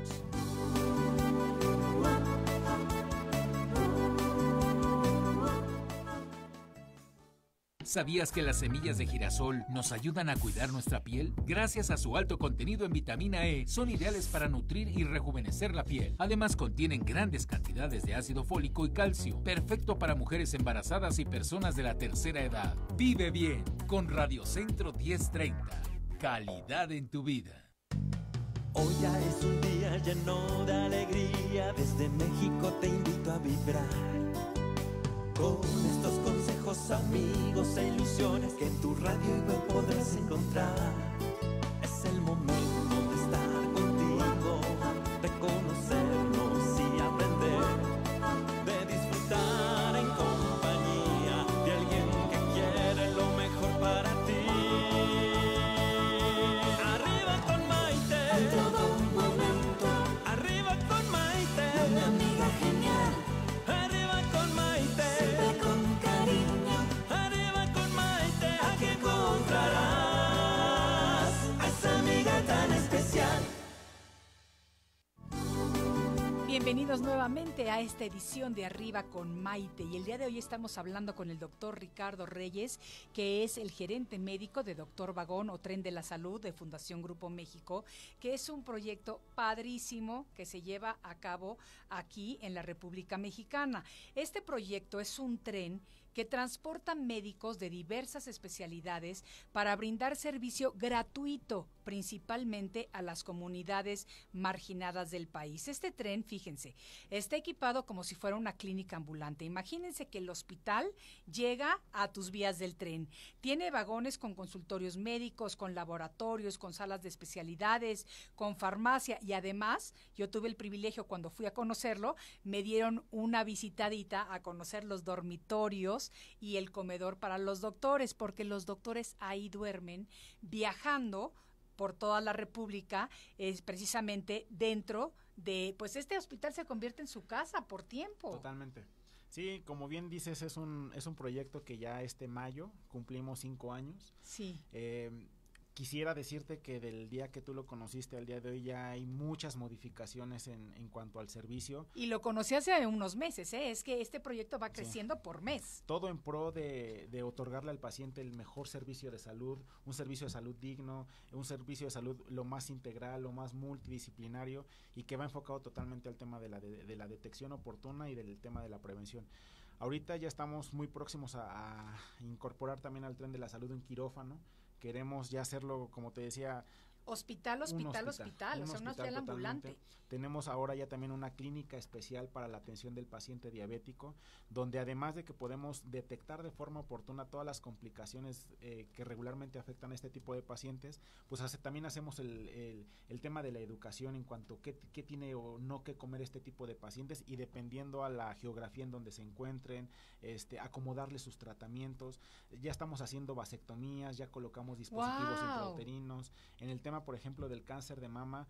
¿Sabías que las semillas de girasol nos ayudan a cuidar nuestra piel? Gracias a su alto contenido en vitamina E, son ideales para nutrir y rejuvenecer la piel. Además, contienen grandes cantidades de ácido fólico y calcio, perfecto para mujeres embarazadas y personas de la tercera edad. Vive bien con Radio Centro diez treinta. Calidad en tu vida. Hoy ya es un día lleno de alegría, desde México te invito a vibrar. Con estos consejos, amigos e ilusiones que en tu radio y web podrás encontrar. Es el momento de estar contigo, de conocernos y aprender, de disfrutar en compañía de alguien que quiere lo mejor para ti. Arriba con Maite, en todo un momento. Arriba con Maite, una amiga genial. Arriba con Maite. Bienvenidos nuevamente a esta edición de Arriba con Maite, y el día de hoy estamos hablando con el doctor Ricardo Reyes, que es el gerente médico de Doctor Vagón o Tren de la Salud de Fundación Grupo México, que es un proyecto padrísimo que se lleva a cabo aquí en la República Mexicana. Este proyecto es un tren que transporta médicos de diversas especialidades para brindar servicio gratuito, principalmente a las comunidades marginadas del país. Este tren, fíjense, está equipado como si fuera una clínica ambulante. Imagínense que el hospital llega a tus vías del tren. Tiene vagones con consultorios médicos, con laboratorios, con salas de especialidades, con farmacia, y además, yo tuve el privilegio cuando fui a conocerlo, me dieron una visitadita a conocer los dormitorios y el comedor para los doctores, porque los doctores ahí duermen viajando por toda la República, es precisamente dentro de, pues este hospital se convierte en su casa por tiempo. Totalmente. Sí, como bien dices, es un es un proyecto que ya este mayo cumplimos cinco años. Sí. Eh, Quisiera decirte que del día que tú lo conociste al día de hoy ya hay muchas modificaciones en, en cuanto al servicio. Y lo conocí hace unos meses, ¿eh? Es que este proyecto va creciendo sí. por mes. Todo en pro de, de otorgarle al paciente el mejor servicio de salud, un servicio de salud digno, un servicio de salud lo más integral, lo más multidisciplinario, y que va enfocado totalmente al tema de la, de, de la detección oportuna y del tema de la prevención. Ahorita ya estamos muy próximos a, a incorporar también al Tren de la Salud un quirófano. Queremos ya hacerlo, como te decía, Hospital, hospital, un hospital, o sea, un hospital ambulante. Tenemos ahora ya también una clínica especial para la atención del paciente diabético, donde además de que podemos detectar de forma oportuna todas las complicaciones eh, que regularmente afectan a este tipo de pacientes, pues hace, también hacemos el, el, el tema de la educación en cuanto a qué, qué tiene o no que comer este tipo de pacientes, y dependiendo a la geografía en donde se encuentren, este, acomodarles sus tratamientos. Ya estamos haciendo vasectomías, ya colocamos dispositivos wow. intrauterinos. En el tema, por ejemplo, del cáncer de mama,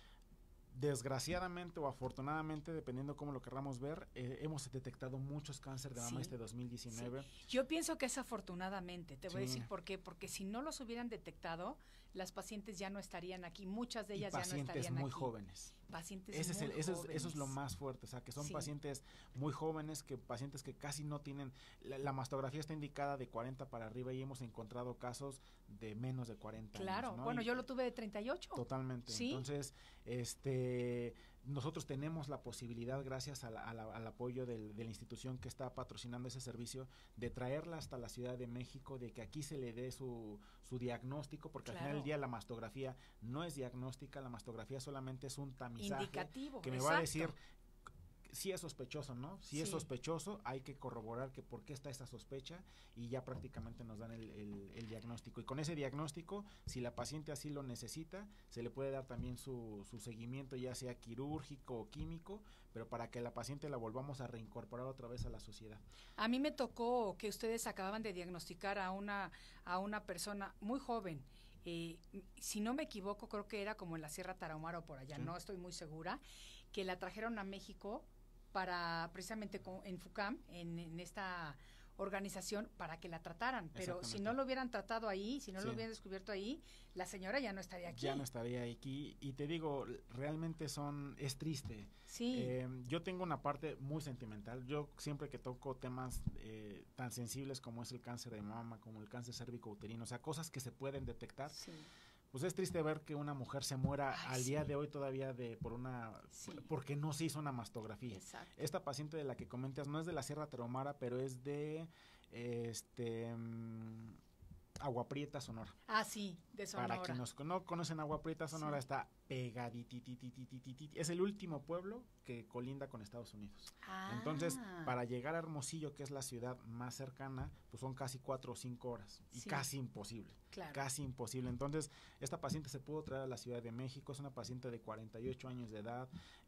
desgraciadamente o afortunadamente, dependiendo cómo lo querramos ver, eh, hemos detectado muchos cáncer de mama sí, este dos mil diecinueve. Sí. Yo pienso que es afortunadamente, te voy sí. a decir por qué, porque si no los hubieran detectado, las pacientes ya no estarían aquí, muchas de ellas ya no estarían aquí. Pacientes muy jóvenes. Pacientes Ese muy es el, eso, jóvenes. Es, eso es lo más fuerte, o sea, que son sí. pacientes muy jóvenes, que pacientes que casi no tienen, la, la mastografía está indicada de cuarenta para arriba y hemos encontrado casos de menos de cuarenta claro, años, ¿no? Bueno, y, yo lo tuve de treinta y ocho. Totalmente, ¿sí? Entonces, este... nosotros tenemos la posibilidad, gracias a la, a la, al apoyo del, de la institución que está patrocinando ese servicio, de traerla hasta la Ciudad de México, de que aquí se le dé su, su diagnóstico, porque claro. al final del día la mastografía no es diagnóstica, la mastografía solamente es un tamizaje indicativo, que me exacto. va a decir si es sospechoso, ¿no? Si sí. es sospechoso, hay que corroborar que por qué está esa sospecha y ya prácticamente nos dan el, el, el diagnóstico. Y con ese diagnóstico, si la paciente así lo necesita, se le puede dar también su, su seguimiento, ya sea quirúrgico o químico, pero para que la paciente la volvamos a reincorporar otra vez a la sociedad. A mí me tocó que ustedes acababan de diagnosticar a una, a una persona muy joven. Eh, si no me equivoco, creo que era como en la Sierra Tarahumara o por allá, sí. no estoy muy segura, que la trajeron a México para precisamente con, en FUCAM, en, en esta organización, para que la trataran, pero si no lo hubieran tratado ahí, si no sí. lo hubieran descubierto ahí, la señora ya no estaría aquí. Ya no estaría aquí, y te digo, realmente son, es triste. Sí. Eh, yo tengo una parte muy sentimental, yo siempre que toco temas eh, tan sensibles como es el cáncer de mama, como el cáncer cérvico-uterino, o sea, cosas que se pueden detectar, sí. pues es triste ver que una mujer se muera Ay, al sí. día de hoy todavía de por una sí. porque no se hizo una mastografía. Exacto. Esta paciente de la que comentas no es de la Sierra Tarahumara, pero es de este um, Agua Prieta, Sonora. Ah, sí, de Sonora. Para quienes no conocen Agua Prieta, Sonora, sí. está pegadititititititi. Es el último pueblo que colinda con Estados Unidos. Ah. Entonces, para llegar a Hermosillo, que es la ciudad más cercana, pues son casi cuatro o cinco horas. Y sí. casi imposible. Claro. Casi imposible. Entonces, esta paciente se pudo traer a la Ciudad de México, es una paciente de cuarenta y ocho años de edad,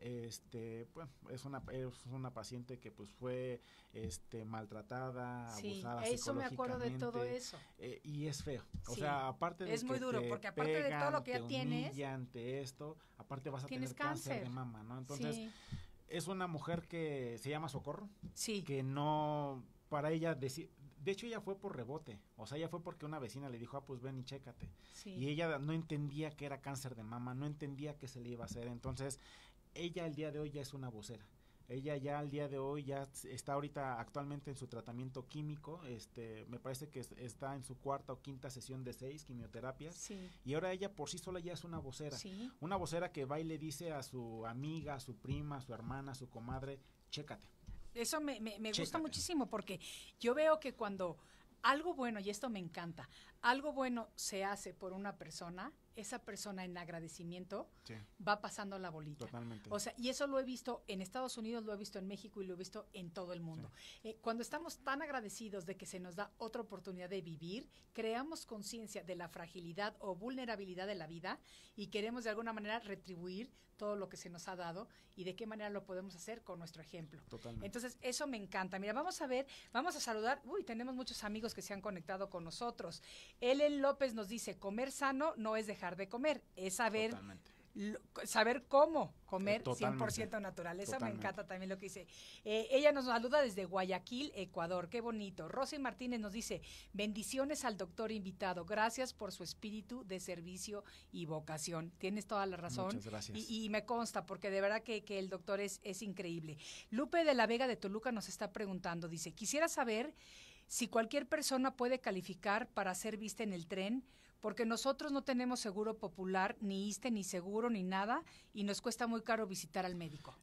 este, bueno, es una, es una paciente que pues fue este maltratada, sí, abusada eso psicológicamente. Me acuerdo de todo eso. Eh, y es feo. O sí. sea, aparte de es que muy duro, te porque aparte pegan, de todo lo que ya te tienes, ante esto, aparte vas a tener cáncer. cáncer de mama, ¿no? Entonces, sí. es una mujer que se llama Socorro, sí. que no, para ella decir, de hecho ella fue por rebote, o sea, ella fue porque una vecina le dijo, ah, pues ven y chécate, sí. y ella no entendía que era cáncer de mama, no entendía que se le iba a hacer, entonces, ella al día de hoy ya es una vocera. Ella ya al día de hoy ya está ahorita actualmente en su tratamiento químico, este, me parece que es, está en su cuarta o quinta sesión de seis quimioterapias, sí. y ahora ella por sí sola ya es una vocera, sí. una vocera que va y le dice a su amiga, a su prima, a su hermana, a su comadre, chécate. Eso me, me, me gusta Chécate. muchísimo, porque yo veo que cuando algo bueno, y esto me encanta, algo bueno se hace por una persona, esa persona en agradecimiento sí. va pasando la bolita. Totalmente. O sea, y eso lo he visto en Estados Unidos, lo he visto en México y lo he visto en todo el mundo. Sí. Eh, cuando estamos tan agradecidos de que se nos da otra oportunidad de vivir, creamos conciencia de la fragilidad o vulnerabilidad de la vida y queremos de alguna manera retribuir todo lo que se nos ha dado y de qué manera lo podemos hacer con nuestro ejemplo. Totalmente. Entonces, eso me encanta. Mira, vamos a ver, vamos a saludar. Uy, tenemos muchos amigos que se han conectado con nosotros. Ellen López nos dice, comer sano no es dejar de comer, es saber lo, saber cómo comer eh, cien por ciento natural. Eso totalmente. Me encanta también lo que dice. Eh, ella nos saluda desde Guayaquil, Ecuador. Qué bonito. Rosy Martínez nos dice, bendiciones al doctor invitado. Gracias por su espíritu de servicio y vocación. Tienes toda la razón. Muchas gracias. Y, y me consta, porque de verdad que, que el doctor es, es increíble. Lupe de la Vega de Toluca nos está preguntando, dice, quisiera saber si cualquier persona puede calificar para ser vista en el tren, porque nosotros no tenemos seguro popular, ni ISSSTE, ni seguro, ni nada, y nos cuesta muy caro visitar al médico.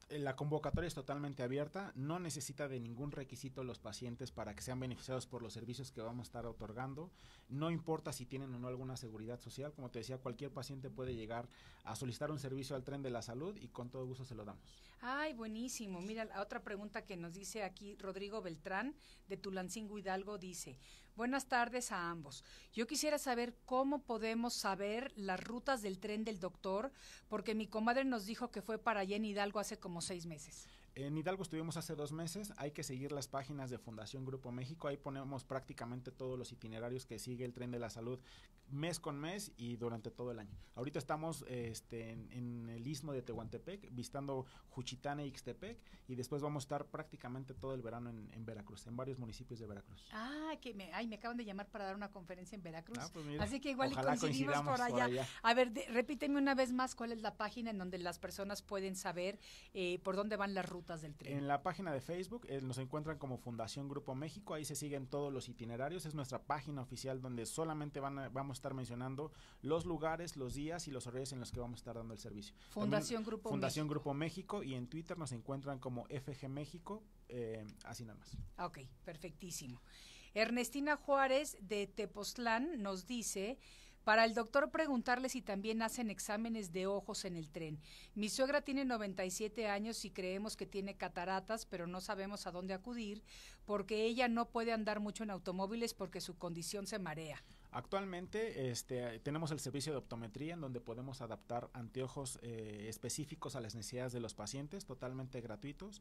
La convocatoria es totalmente abierta, no necesita de ningún requisito los pacientes para que sean beneficiados por los servicios que vamos a estar otorgando. No importa si tienen o no alguna seguridad social, como te decía, cualquier paciente puede llegar a solicitar un servicio al Tren de la Salud y con todo gusto se lo damos. Ay, buenísimo. Mira, la otra pregunta que nos dice aquí Rodrigo Beltrán de Tulancingo Hidalgo dice: buenas tardes a ambos. Yo quisiera saber cómo podemos saber las rutas del tren del doctor, porque mi comadre nos dijo que fue para allá en Hidalgo hace como seis meses. En Hidalgo estuvimos hace dos meses, hay que seguir las páginas de Fundación Grupo México, ahí ponemos prácticamente todos los itinerarios que sigue el Tren de la Salud mes con mes y durante todo el año. Ahorita estamos este, en, en el Istmo de Tehuantepec, visitando Juchitán e Ixtepec, y después vamos a estar prácticamente todo el verano en, en Veracruz, en varios municipios de Veracruz. Ah, que me, ay, me acaban de llamar para dar una conferencia en Veracruz, ah, pues mira, así que igual y coincidimos por allá. por allá. A ver, de, repíteme una vez más cuál es la página en donde las personas pueden saber eh, por dónde van las rutas del tren. En la página de Facebook eh, nos encuentran como Fundación Grupo México, ahí se siguen todos los itinerarios, es nuestra página oficial donde solamente van a, vamos a estar mencionando los lugares, los días y los horarios en los que vamos a estar dando el servicio. Fundación También, Grupo Fundación México. Grupo México, y en Twitter nos encuentran como F G México, eh, así nada más. Ok, perfectísimo. Ernestina Juárez de Tepoztlán nos dice: para el doctor preguntarle si también hacen exámenes de ojos en el tren. Mi suegra tiene noventa y siete años y creemos que tiene cataratas, pero no sabemos a dónde acudir porque ella no puede andar mucho en automóviles porque su condición se marea. Actualmente este, tenemos el servicio de optometría en donde podemos adaptar anteojos eh, específicos a las necesidades de los pacientes, totalmente gratuitos,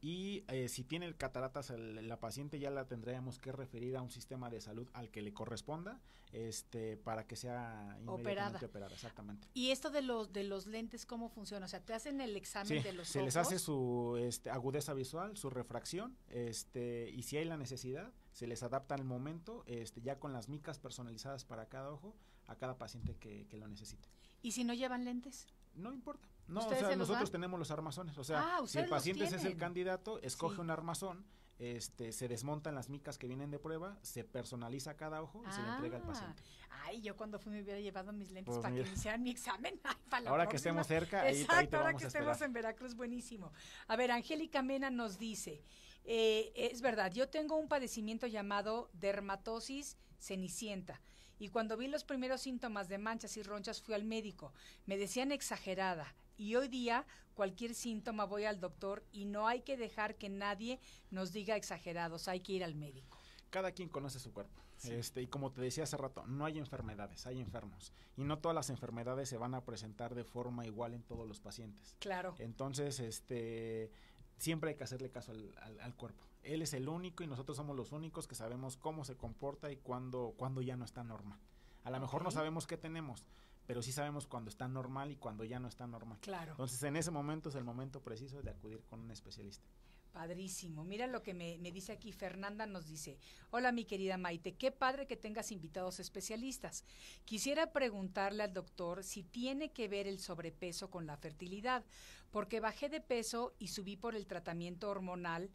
y eh, si tiene cataratas el, la paciente ya la tendríamos que referir a un sistema de salud al que le corresponda este, para que sea inmediatamente operada. operada exactamente. ¿Y esto de los, de los lentes cómo funciona? O sea, ¿te hacen el examen sí, de los se ojos? les hace su este, agudeza visual, su refracción, este, y si hay la necesidad, se les adapta al momento, este, ya con las micas personalizadas para cada ojo, a cada paciente que, que lo necesite. ¿Y si no llevan lentes? No importa. No, o sea, nosotros tenemos los armazones. O sea, ah, si el paciente es el candidato, escoge sí. un armazón, este, se desmontan las micas que vienen de prueba, se personaliza cada ojo y ah. se le entrega al paciente. Ay, yo cuando fui me hubiera llevado mis lentes pues para mira. que me hicieran mi examen. Ay, para la ahora próxima. que estemos cerca, ahí, Exacto, ahí te ahora vamos que a estemos en Veracruz, buenísimo. A ver, Angélica Mena nos dice: Eh, es verdad, yo tengo un padecimiento llamado dermatosis cenicienta y cuando vi los primeros síntomas de manchas y ronchas fui al médico, me decían exagerada y hoy día cualquier síntoma voy al doctor y no hay que dejar que nadie nos diga exagerados, hay que ir al médico. Cada quien conoce su cuerpo. Sí. Este, y como te decía hace rato, no hay enfermedades, hay enfermos. Y no todas las enfermedades se van a presentar de forma igual en todos los pacientes. Claro. Entonces, este... siempre hay que hacerle caso al, al, al cuerpo. Él es el único y nosotros somos los únicos que sabemos cómo se comporta y cuándo, cuándo ya no está normal. A lo okay. mejor no sabemos qué tenemos, pero sí sabemos cuándo está normal y cuándo ya no está normal. Claro. Entonces, en ese momento es el momento preciso de acudir con un especialista. Padrísimo. Mira lo que me, me dice aquí Fernanda, nos dice: hola mi querida Maite, qué padre que tengas invitados especialistas. Quisiera preguntarle al doctor si tiene que ver el sobrepeso con la fertilidad, porque bajé de peso y subí por el tratamiento hormonal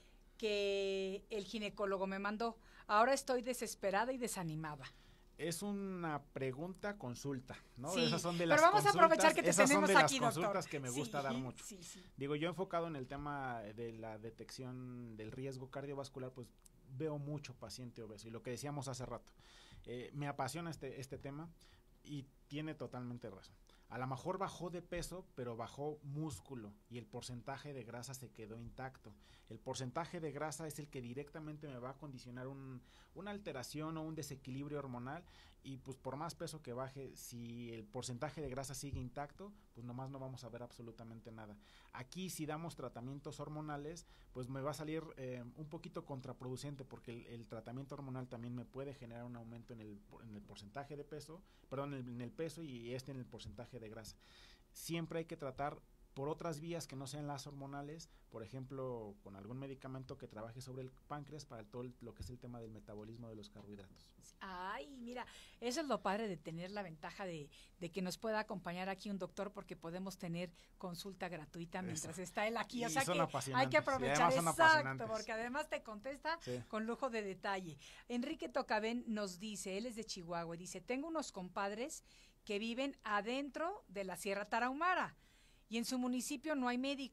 que el ginecólogo me mandó. Ahora estoy desesperada y desanimada. Es una pregunta consulta, ¿no? Sí, esas son de pero las vamos a aprovechar que te esas tenemos son de aquí, las consultas doctor. que me sí, gusta dar mucho. Sí, sí. Digo, yo enfocado en el tema de la detección del riesgo cardiovascular, pues veo mucho paciente obeso. Y lo que decíamos hace rato, eh, me apasiona este, este tema y tiene totalmente razón. A lo mejor bajó de peso, pero bajó músculo y el porcentaje de grasa se quedó intacto. El porcentaje de grasa es el que directamente me va a condicionar un, una alteración o un desequilibrio hormonal y pues por más peso que baje, si el porcentaje de grasa sigue intacto, pues nomás no vamos a ver absolutamente nada. Aquí si damos tratamientos hormonales, pues me va a salir eh, un poquito contraproducente porque el, el tratamiento hormonal también me puede generar un aumento en el, en el porcentaje de peso, perdón, en el, en el peso y este en el porcentaje de grasa. Siempre hay que tratar por otras vías que no sean las hormonales, por ejemplo, con algún medicamento que trabaje sobre el páncreas para todo el, lo que es el tema del metabolismo de los carbohidratos. Ay, mira, eso es lo padre de tener la ventaja de, de que nos pueda acompañar aquí un doctor porque podemos tener consulta gratuita mientras eso. Está él aquí, o sea que hay que aprovechar, exacto, porque además te contesta sí. con lujo de detalle. Enrique Tocabén nos dice, él es de Chihuahua, y dice, tengo unos compadres que viven adentro de la Sierra Tarahumara y en su municipio no hay médico.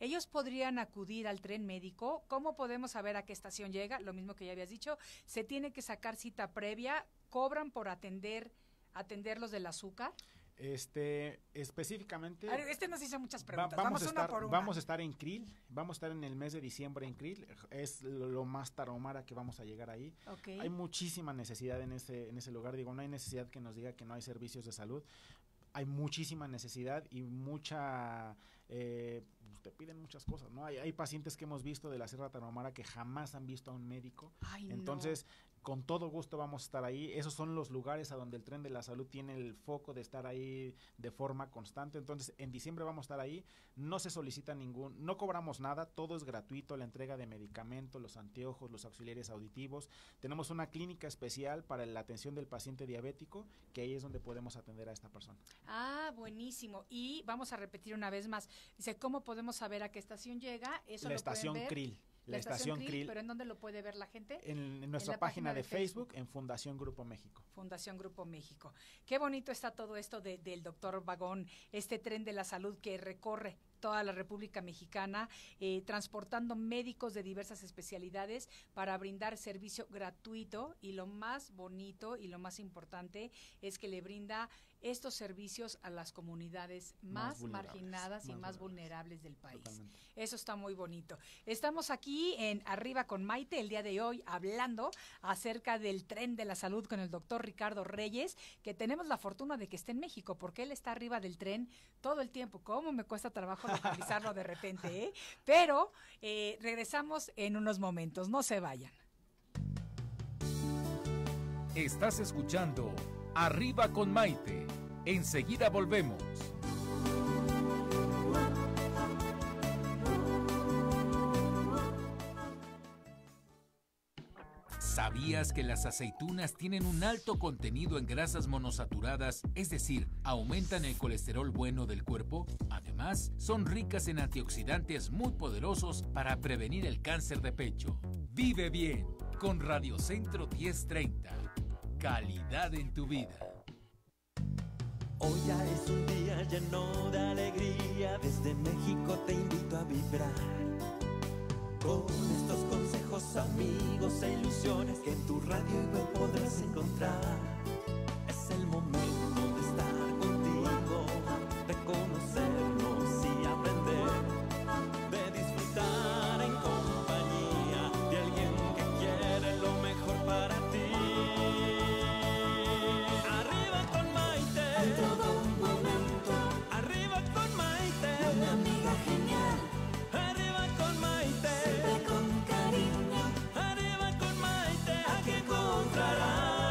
ellos podrían acudir al tren médico. ¿Cómo podemos saber a qué estación llega? Lo mismo que ya habías dicho, se tiene que sacar cita previa, cobran por atender, atenderlos del azúcar. Este, específicamente... A ver, este nos hizo muchas preguntas, va, vamos, vamos, a una estar, por una. Vamos a estar en Krill, vamos a estar en el mes de diciembre en Krill, es lo, lo más tarahumara que vamos a llegar ahí. Okay. Hay muchísima necesidad en ese, en ese lugar, digo, no hay necesidad que nos diga que no hay servicios de salud, hay muchísima necesidad y mucha... Eh, te piden muchas cosas, ¿no? Hay, hay pacientes que hemos visto de la Sierra Tarahumara que jamás han visto a un médico. Ay, entonces... No. Con todo gusto vamos a estar ahí. Esos son los lugares a donde el Tren de la Salud tiene el foco de estar ahí de forma constante. Entonces, en diciembre vamos a estar ahí. No se solicita ningún, no cobramos nada, todo es gratuito, la entrega de medicamentos, los anteojos, los auxiliares auditivos. Tenemos una clínica especial para la atención del paciente diabético, que ahí es donde podemos atender a esta persona. Ah, buenísimo. Y vamos a repetir una vez más. Dice, ¿cómo podemos saber a qué estación llega? Eso la lo estación pueden ver. Krill. La, la estación Krill, Krill, pero ¿en dónde lo puede ver la gente? En, en nuestra en página, página de, de Facebook, Facebook, en Fundación Grupo México. Fundación Grupo México. Qué bonito está todo esto de, del doctor Vagón, este tren de la salud que recorre toda la República Mexicana, eh, transportando médicos de diversas especialidades para brindar servicio gratuito, y lo más bonito y lo más importante es que le brinda estos servicios a las comunidades más, más marginadas y más, más vulnerables del país. Totalmente. Eso está muy bonito. Estamos aquí en Arriba con Maite el día de hoy hablando acerca del tren de la salud con el doctor Ricardo Reyes, que tenemos la fortuna de que esté en México, porque él está arriba del tren todo el tiempo. ¿Cómo me cuesta trabajo localizarlo de repente? ¿eh? Pero eh, regresamos en unos momentos, no se vayan. Estás escuchando Arriba con Maite. Enseguida volvemos. ¿Sabías que las aceitunas tienen un alto contenido en grasas monosaturadas, es decir, aumentan el colesterol bueno del cuerpo? Además, son ricas en antioxidantes muy poderosos para prevenir el cáncer de pecho. Vive bien con Radio Centro diez treinta. Calidad en tu vida. Hoy ya es un día lleno de alegría, desde México te invito a vibrar. Con estos consejos, amigos e ilusiones que en tu radio y web podrás encontrar. Es el momento de estar contigo, de conocernos y aprender, de disfrutar en compañía de alguien que quiere lo mejor para ti. Arriba con Maite, en todo momento. Arriba con Maite, una amiga genial. Arriba con Maite, siempre con cariño. Arriba con Maite, aquí encontrarás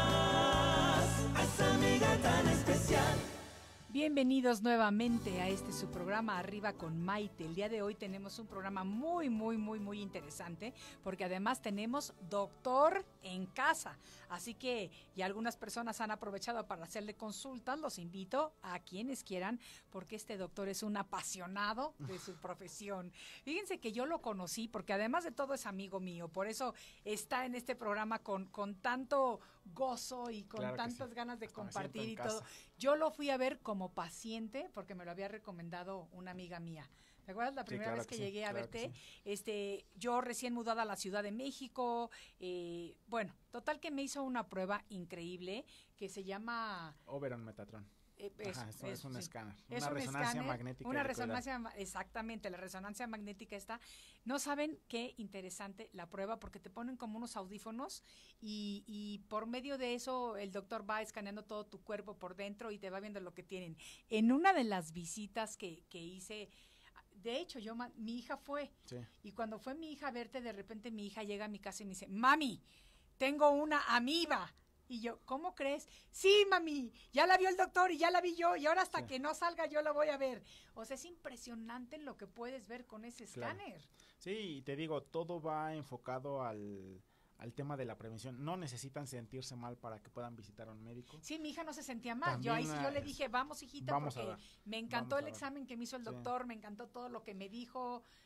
a esa amiga tan especial. Bienvenidos nuevamente a este su programa Arriba con Maite. El día de hoy tenemos un programa muy, muy, muy, muy interesante, porque además tenemos doctor en casa. Así que ya algunas personas han aprovechado para hacerle consultas. Los invito a quienes quieran, porque este doctor es un apasionado de su profesión. Fíjense que yo lo conocí porque además de todo es amigo mío. Por eso está en este programa con, con tanto gozo y con claro tantas sí. ganas de hasta compartir y todo. Yo lo fui a ver como paciente porque me lo había recomendado una amiga mía. ¿Te acuerdas la primera sí, claro vez que, que sí, llegué claro a verte? Sí. Este, yo recién mudada a la Ciudad de México, eh, bueno, total que me hizo una prueba increíble que se llama Oberon Metatron. Eh, es, Ajá, eso es, es un sí. escáner, es una un resonancia escáner, magnética. Una resonancia, exactamente, la resonancia magnética está. No saben qué interesante la prueba, porque te ponen como unos audífonos y, y por medio de eso el doctor va escaneando todo tu cuerpo por dentro y te va viendo lo que tienen. En una de las visitas que, que hice, de hecho, yo mi hija fue, sí. y cuando fue mi hija a verte, de repente mi hija llega a mi casa y me dice, mami, tengo una amiba. Y yo, ¿cómo crees? Sí, mami, ya la vio el doctor y ya la vi yo, y ahora hasta sí. que no salga yo la voy a ver. O sea, es impresionante lo que puedes ver con ese claro. escáner. Sí, y te digo, todo va enfocado al, al tema de la prevención. No necesitan sentirse mal para que puedan visitar a un médico. Sí, mi hija no se sentía mal. También yo ahí sí yo le dije, vamos, hijita, vamos porque me encantó el examen que me hizo el doctor, sí. me encantó todo lo que me dijo.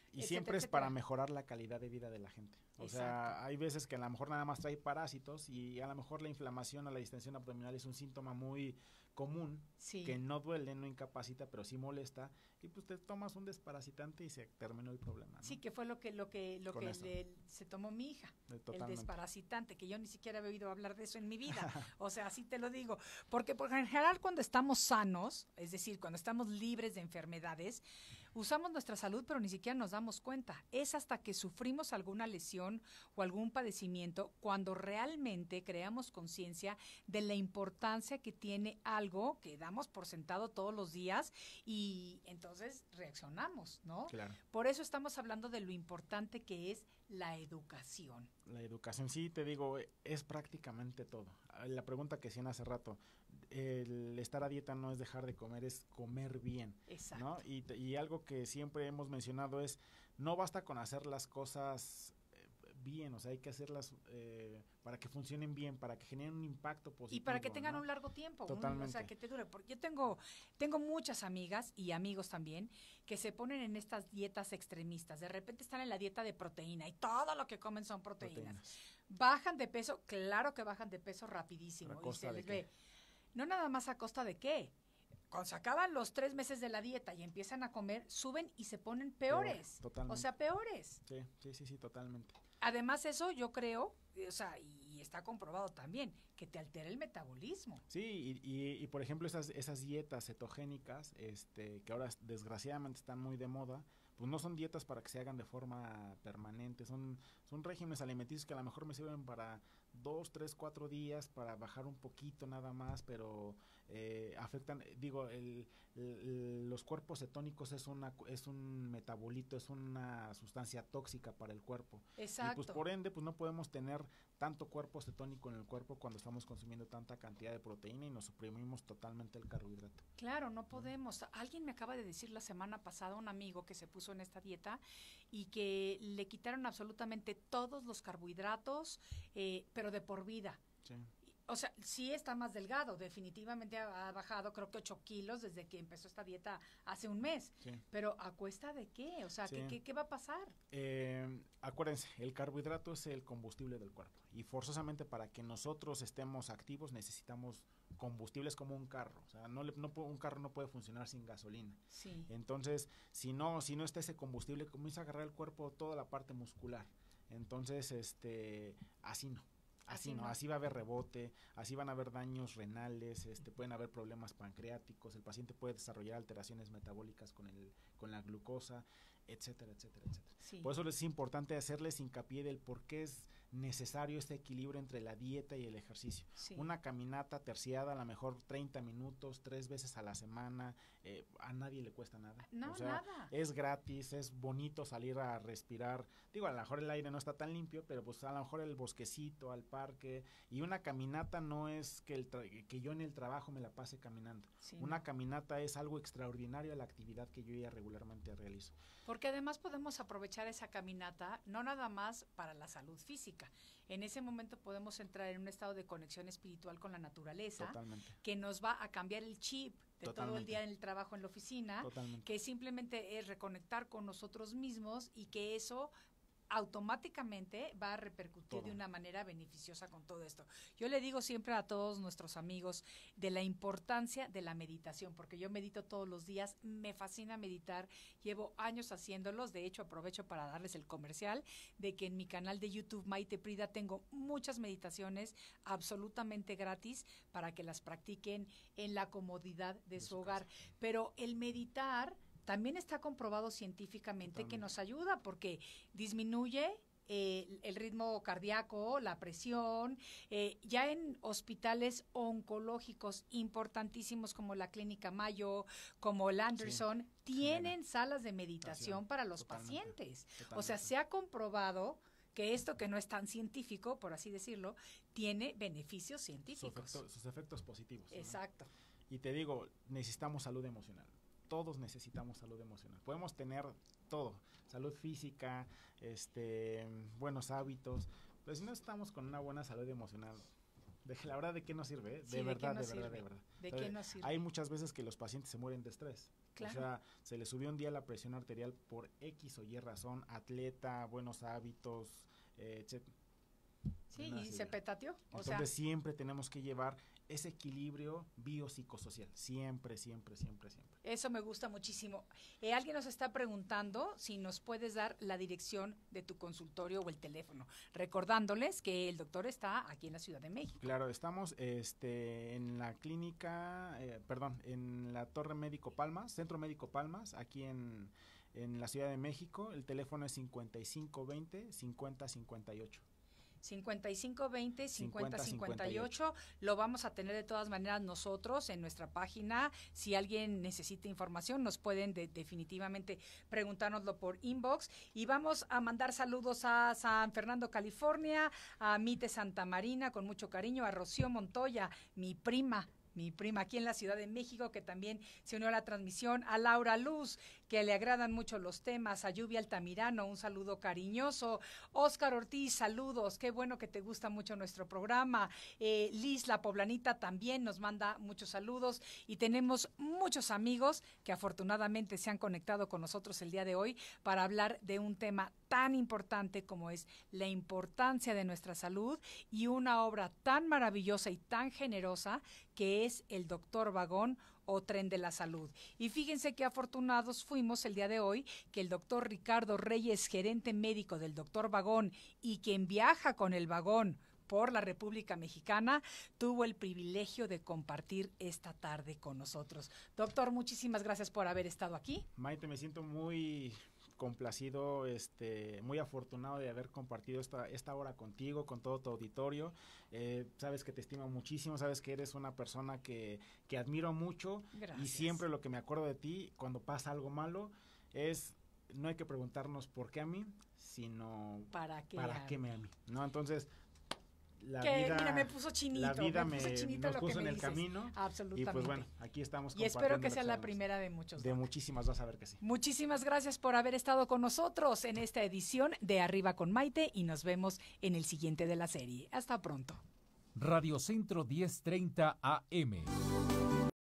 Y siempre es para mejorar la calidad de vida de la gente. O Exacto. sea, hay veces que a lo mejor nada más trae parásitos y a lo mejor la inflamación o la distensión abdominal es un síntoma muy común, sí. que no duele, no incapacita, pero sí molesta, y pues te tomas un desparasitante y se terminó el problema, ¿no? Sí, que fue lo que lo que lo Con que le, se tomó mi hija, Totalmente. el desparasitante, que yo ni siquiera había oído hablar de eso en mi vida. O sea, así te lo digo, porque por en general cuando estamos sanos, es decir, cuando estamos libres de enfermedades, usamos nuestra salud, pero ni siquiera nos damos cuenta. Es hasta que sufrimos alguna lesión o algún padecimiento cuando realmente creamos conciencia de la importancia que tiene algo que damos por sentado todos los días y entonces reaccionamos, ¿no? Claro. Por eso estamos hablando de lo importante que es la educación. La educación, sí, te digo, es prácticamente todo. La pregunta que hacían hace rato, el estar a dieta no es dejar de comer, es comer bien. Exacto. ¿No? Y, y algo que siempre hemos mencionado es, no basta con hacer las cosas eh, bien, o sea, hay que hacerlas eh, para que funcionen bien, para que generen un impacto positivo. Y para que tengan ¿no? un largo tiempo. Totalmente. Un, o sea, que te dure. Porque yo tengo, tengo muchas amigas y amigos también que se ponen en estas dietas extremistas. De repente están en la dieta de proteína y todo lo que comen son proteínas. proteínas. Bajan de peso, claro que bajan de peso rapidísimo. ¿A costa y se de les qué? ve. No nada más a costa de qué. Cuando se acaban los tres meses de la dieta y empiezan a comer, suben y se ponen peores. Peor, totalmente. O sea, peores. Sí, sí, sí, sí, totalmente. Además eso yo creo, o sea, y está comprobado también, que te altera el metabolismo. Sí, y, y, y por ejemplo esas, esas dietas cetogénicas, este, que ahora desgraciadamente están muy de moda, pues no son dietas para que se hagan de forma permanente, son, son regímenes alimenticios que a lo mejor me sirven para dos, tres, cuatro días para bajar un poquito nada más, pero eh, afectan, digo, el, el, los cuerpos cetónicos es una es un metabolito, es una sustancia tóxica para el cuerpo. Exacto. Y pues por ende, pues no podemos tener tanto cuerpo cetónico en el cuerpo cuando estamos consumiendo tanta cantidad de proteína y nos suprimimos totalmente el carbohidrato. Claro, no podemos. Alguien me acaba de decir la semana pasada, un amigo que se puso en esta dieta y que le quitaron absolutamente todos los carbohidratos, eh, pero de por vida. Sí. O sea, sí está más delgado, definitivamente ha, ha bajado creo que ocho kilos desde que empezó esta dieta hace un mes. Sí. Pero ¿a cuesta de qué? O sea, sí. ¿qué, qué, ¿qué va a pasar? Eh, acuérdense, el carbohidrato es el combustible del cuerpo y forzosamente para que nosotros estemos activos necesitamos combustibles como un carro. O sea, no, le, no un carro no puede funcionar sin gasolina. Sí. Entonces, si no, si no está ese combustible, comienza a agarrar el cuerpo toda la parte muscular. Entonces, este, así no. Así, así no, así va a haber rebote, así van a haber daños renales, este, pueden haber problemas pancreáticos, el paciente puede desarrollar alteraciones metabólicas con el, con la glucosa, etcétera, etcétera, etcétera. Sí. Por eso es importante hacerles hincapié del por qué es necesario este equilibrio entre la dieta y el ejercicio. Sí. Una caminata terciada, a lo mejor treinta minutos, tres veces a la semana, eh, a nadie le cuesta nada. No, o sea, nada. Es gratis, es bonito salir a respirar. Digo, a lo mejor el aire no está tan limpio, pero pues a lo mejor el bosquecito, al parque. Y una caminata no es que, el que yo en el trabajo me la pase caminando. Sí, una no. caminata es algo extraordinario a la actividad que yo ya regularmente realizo. Porque además podemos aprovechar esa caminata, no nada más para la salud física. En ese momento podemos entrar en un estado de conexión espiritual con la naturaleza. Totalmente. Que nos va a cambiar el chip de Totalmente. todo el día en el trabajo en la oficina. Totalmente. Que simplemente es reconectar con nosotros mismos y que eso automáticamente va a repercutir todo de una manera beneficiosa con todo esto. Yo le digo siempre a todos nuestros amigos de la importancia de la meditación, porque yo medito todos los días, me fascina meditar, llevo años haciéndolos, de hecho aprovecho para darles el comercial de que en mi canal de YouTube Maite Prida tengo muchas meditaciones absolutamente gratis para que las practiquen en la comodidad de, de su, su hogar. Casa. Pero el meditar también está comprobado científicamente Totalmente. Que nos ayuda porque disminuye eh, el ritmo cardíaco, la presión. Eh, ya en hospitales oncológicos importantísimos como la Clínica Mayo, como el Anderson, sí. tienen sí, salas de meditación para los Totalmente. Pacientes. Totalmente. O sea, se ha comprobado que esto que no es tan científico, por así decirlo, tiene beneficios científicos. Sus efectos, sus efectos positivos. Exacto. ¿No? Y te digo, necesitamos salud emocional. Todos necesitamos salud emocional. Podemos tener todo, salud física, este, buenos hábitos, pero si no estamos con una buena salud emocional, De, la verdad, ¿de qué nos sirve? Eh? Sí, de, ¿de verdad, qué nos de verdad, sirve? de verdad. ¿De Entonces, qué nos sirve? hay muchas veces que los pacientes se mueren de estrés. Claro. O sea, se les subió un día la presión arterial por X o Y razón, atleta, buenos hábitos, eh, etcétera. Sí, No, y sí, se ya. petateó. O Entonces sea, siempre tenemos que llevar ese equilibrio biopsicosocial. Siempre, siempre, siempre, siempre. eso me gusta muchísimo. Eh, alguien nos está preguntando si nos puedes dar la dirección de tu consultorio o el teléfono, recordándoles que el doctor está aquí en la Ciudad de México. Claro, estamos este, en la clínica, eh, perdón, en la Torre Médico Palmas, Centro Médico Palmas, aquí en, en la Ciudad de México. El teléfono es cincuenta y cinco veinte, cincuenta cincuenta y ocho. cincuenta y cinco veinte, cincuenta cincuenta y ocho. Lo vamos a tener de todas maneras nosotros en nuestra página. Si alguien necesita información, nos pueden de, definitivamente preguntárnoslo por inbox. Y vamos a mandar saludos a San Fernando, California, a Mite Santa Marina, con mucho cariño, a Rocío Montoya, mi prima. Mi prima aquí en la Ciudad de México, que también se unió a la transmisión, a Laura Luz, que le agradan mucho los temas, a Lluvia Altamirano, un saludo cariñoso, Óscar Ortiz, saludos, qué bueno que te gusta mucho nuestro programa, eh, Liz, la poblanita, también nos manda muchos saludos, y tenemos muchos amigos que afortunadamente se han conectado con nosotros el día de hoy para hablar de un tema tan importante como es la importancia de nuestra salud y una obra tan maravillosa y tan generosa que es el Doctor Vagón o Tren de la Salud. Y fíjense qué afortunados fuimos el día de hoy que el doctor Ricardo Reyes, gerente médico del Doctor Vagón y quien viaja con el vagón por la República Mexicana, tuvo el privilegio de compartir esta tarde con nosotros. Doctor, muchísimas gracias por haber estado aquí. Maite, me siento muy complacido, este, muy afortunado de haber compartido esta, esta hora contigo, con todo tu auditorio. Eh, sabes que te estimo muchísimo, sabes que eres una persona que, que admiro mucho. Gracias. Y siempre lo que me acuerdo de ti cuando pasa algo malo es, no hay que preguntarnos por qué a mí, sino ¿Para qué, para qué me a mí, ¿no? Entonces, la que, vida, mira, me puso chinito, la vida me puso me, chinito nos lo que puso me en el dices. camino. Absolutamente. Y pues bueno, aquí estamos Y espero que compartiendo sea lo la sabemos. primera de muchos. De ¿no? muchísimas, vas a ver que sí. Muchísimas gracias por haber estado con nosotros en esta edición de Arriba con Maite y nos vemos en el siguiente de la serie. Hasta pronto. Radio Centro diez treinta A M.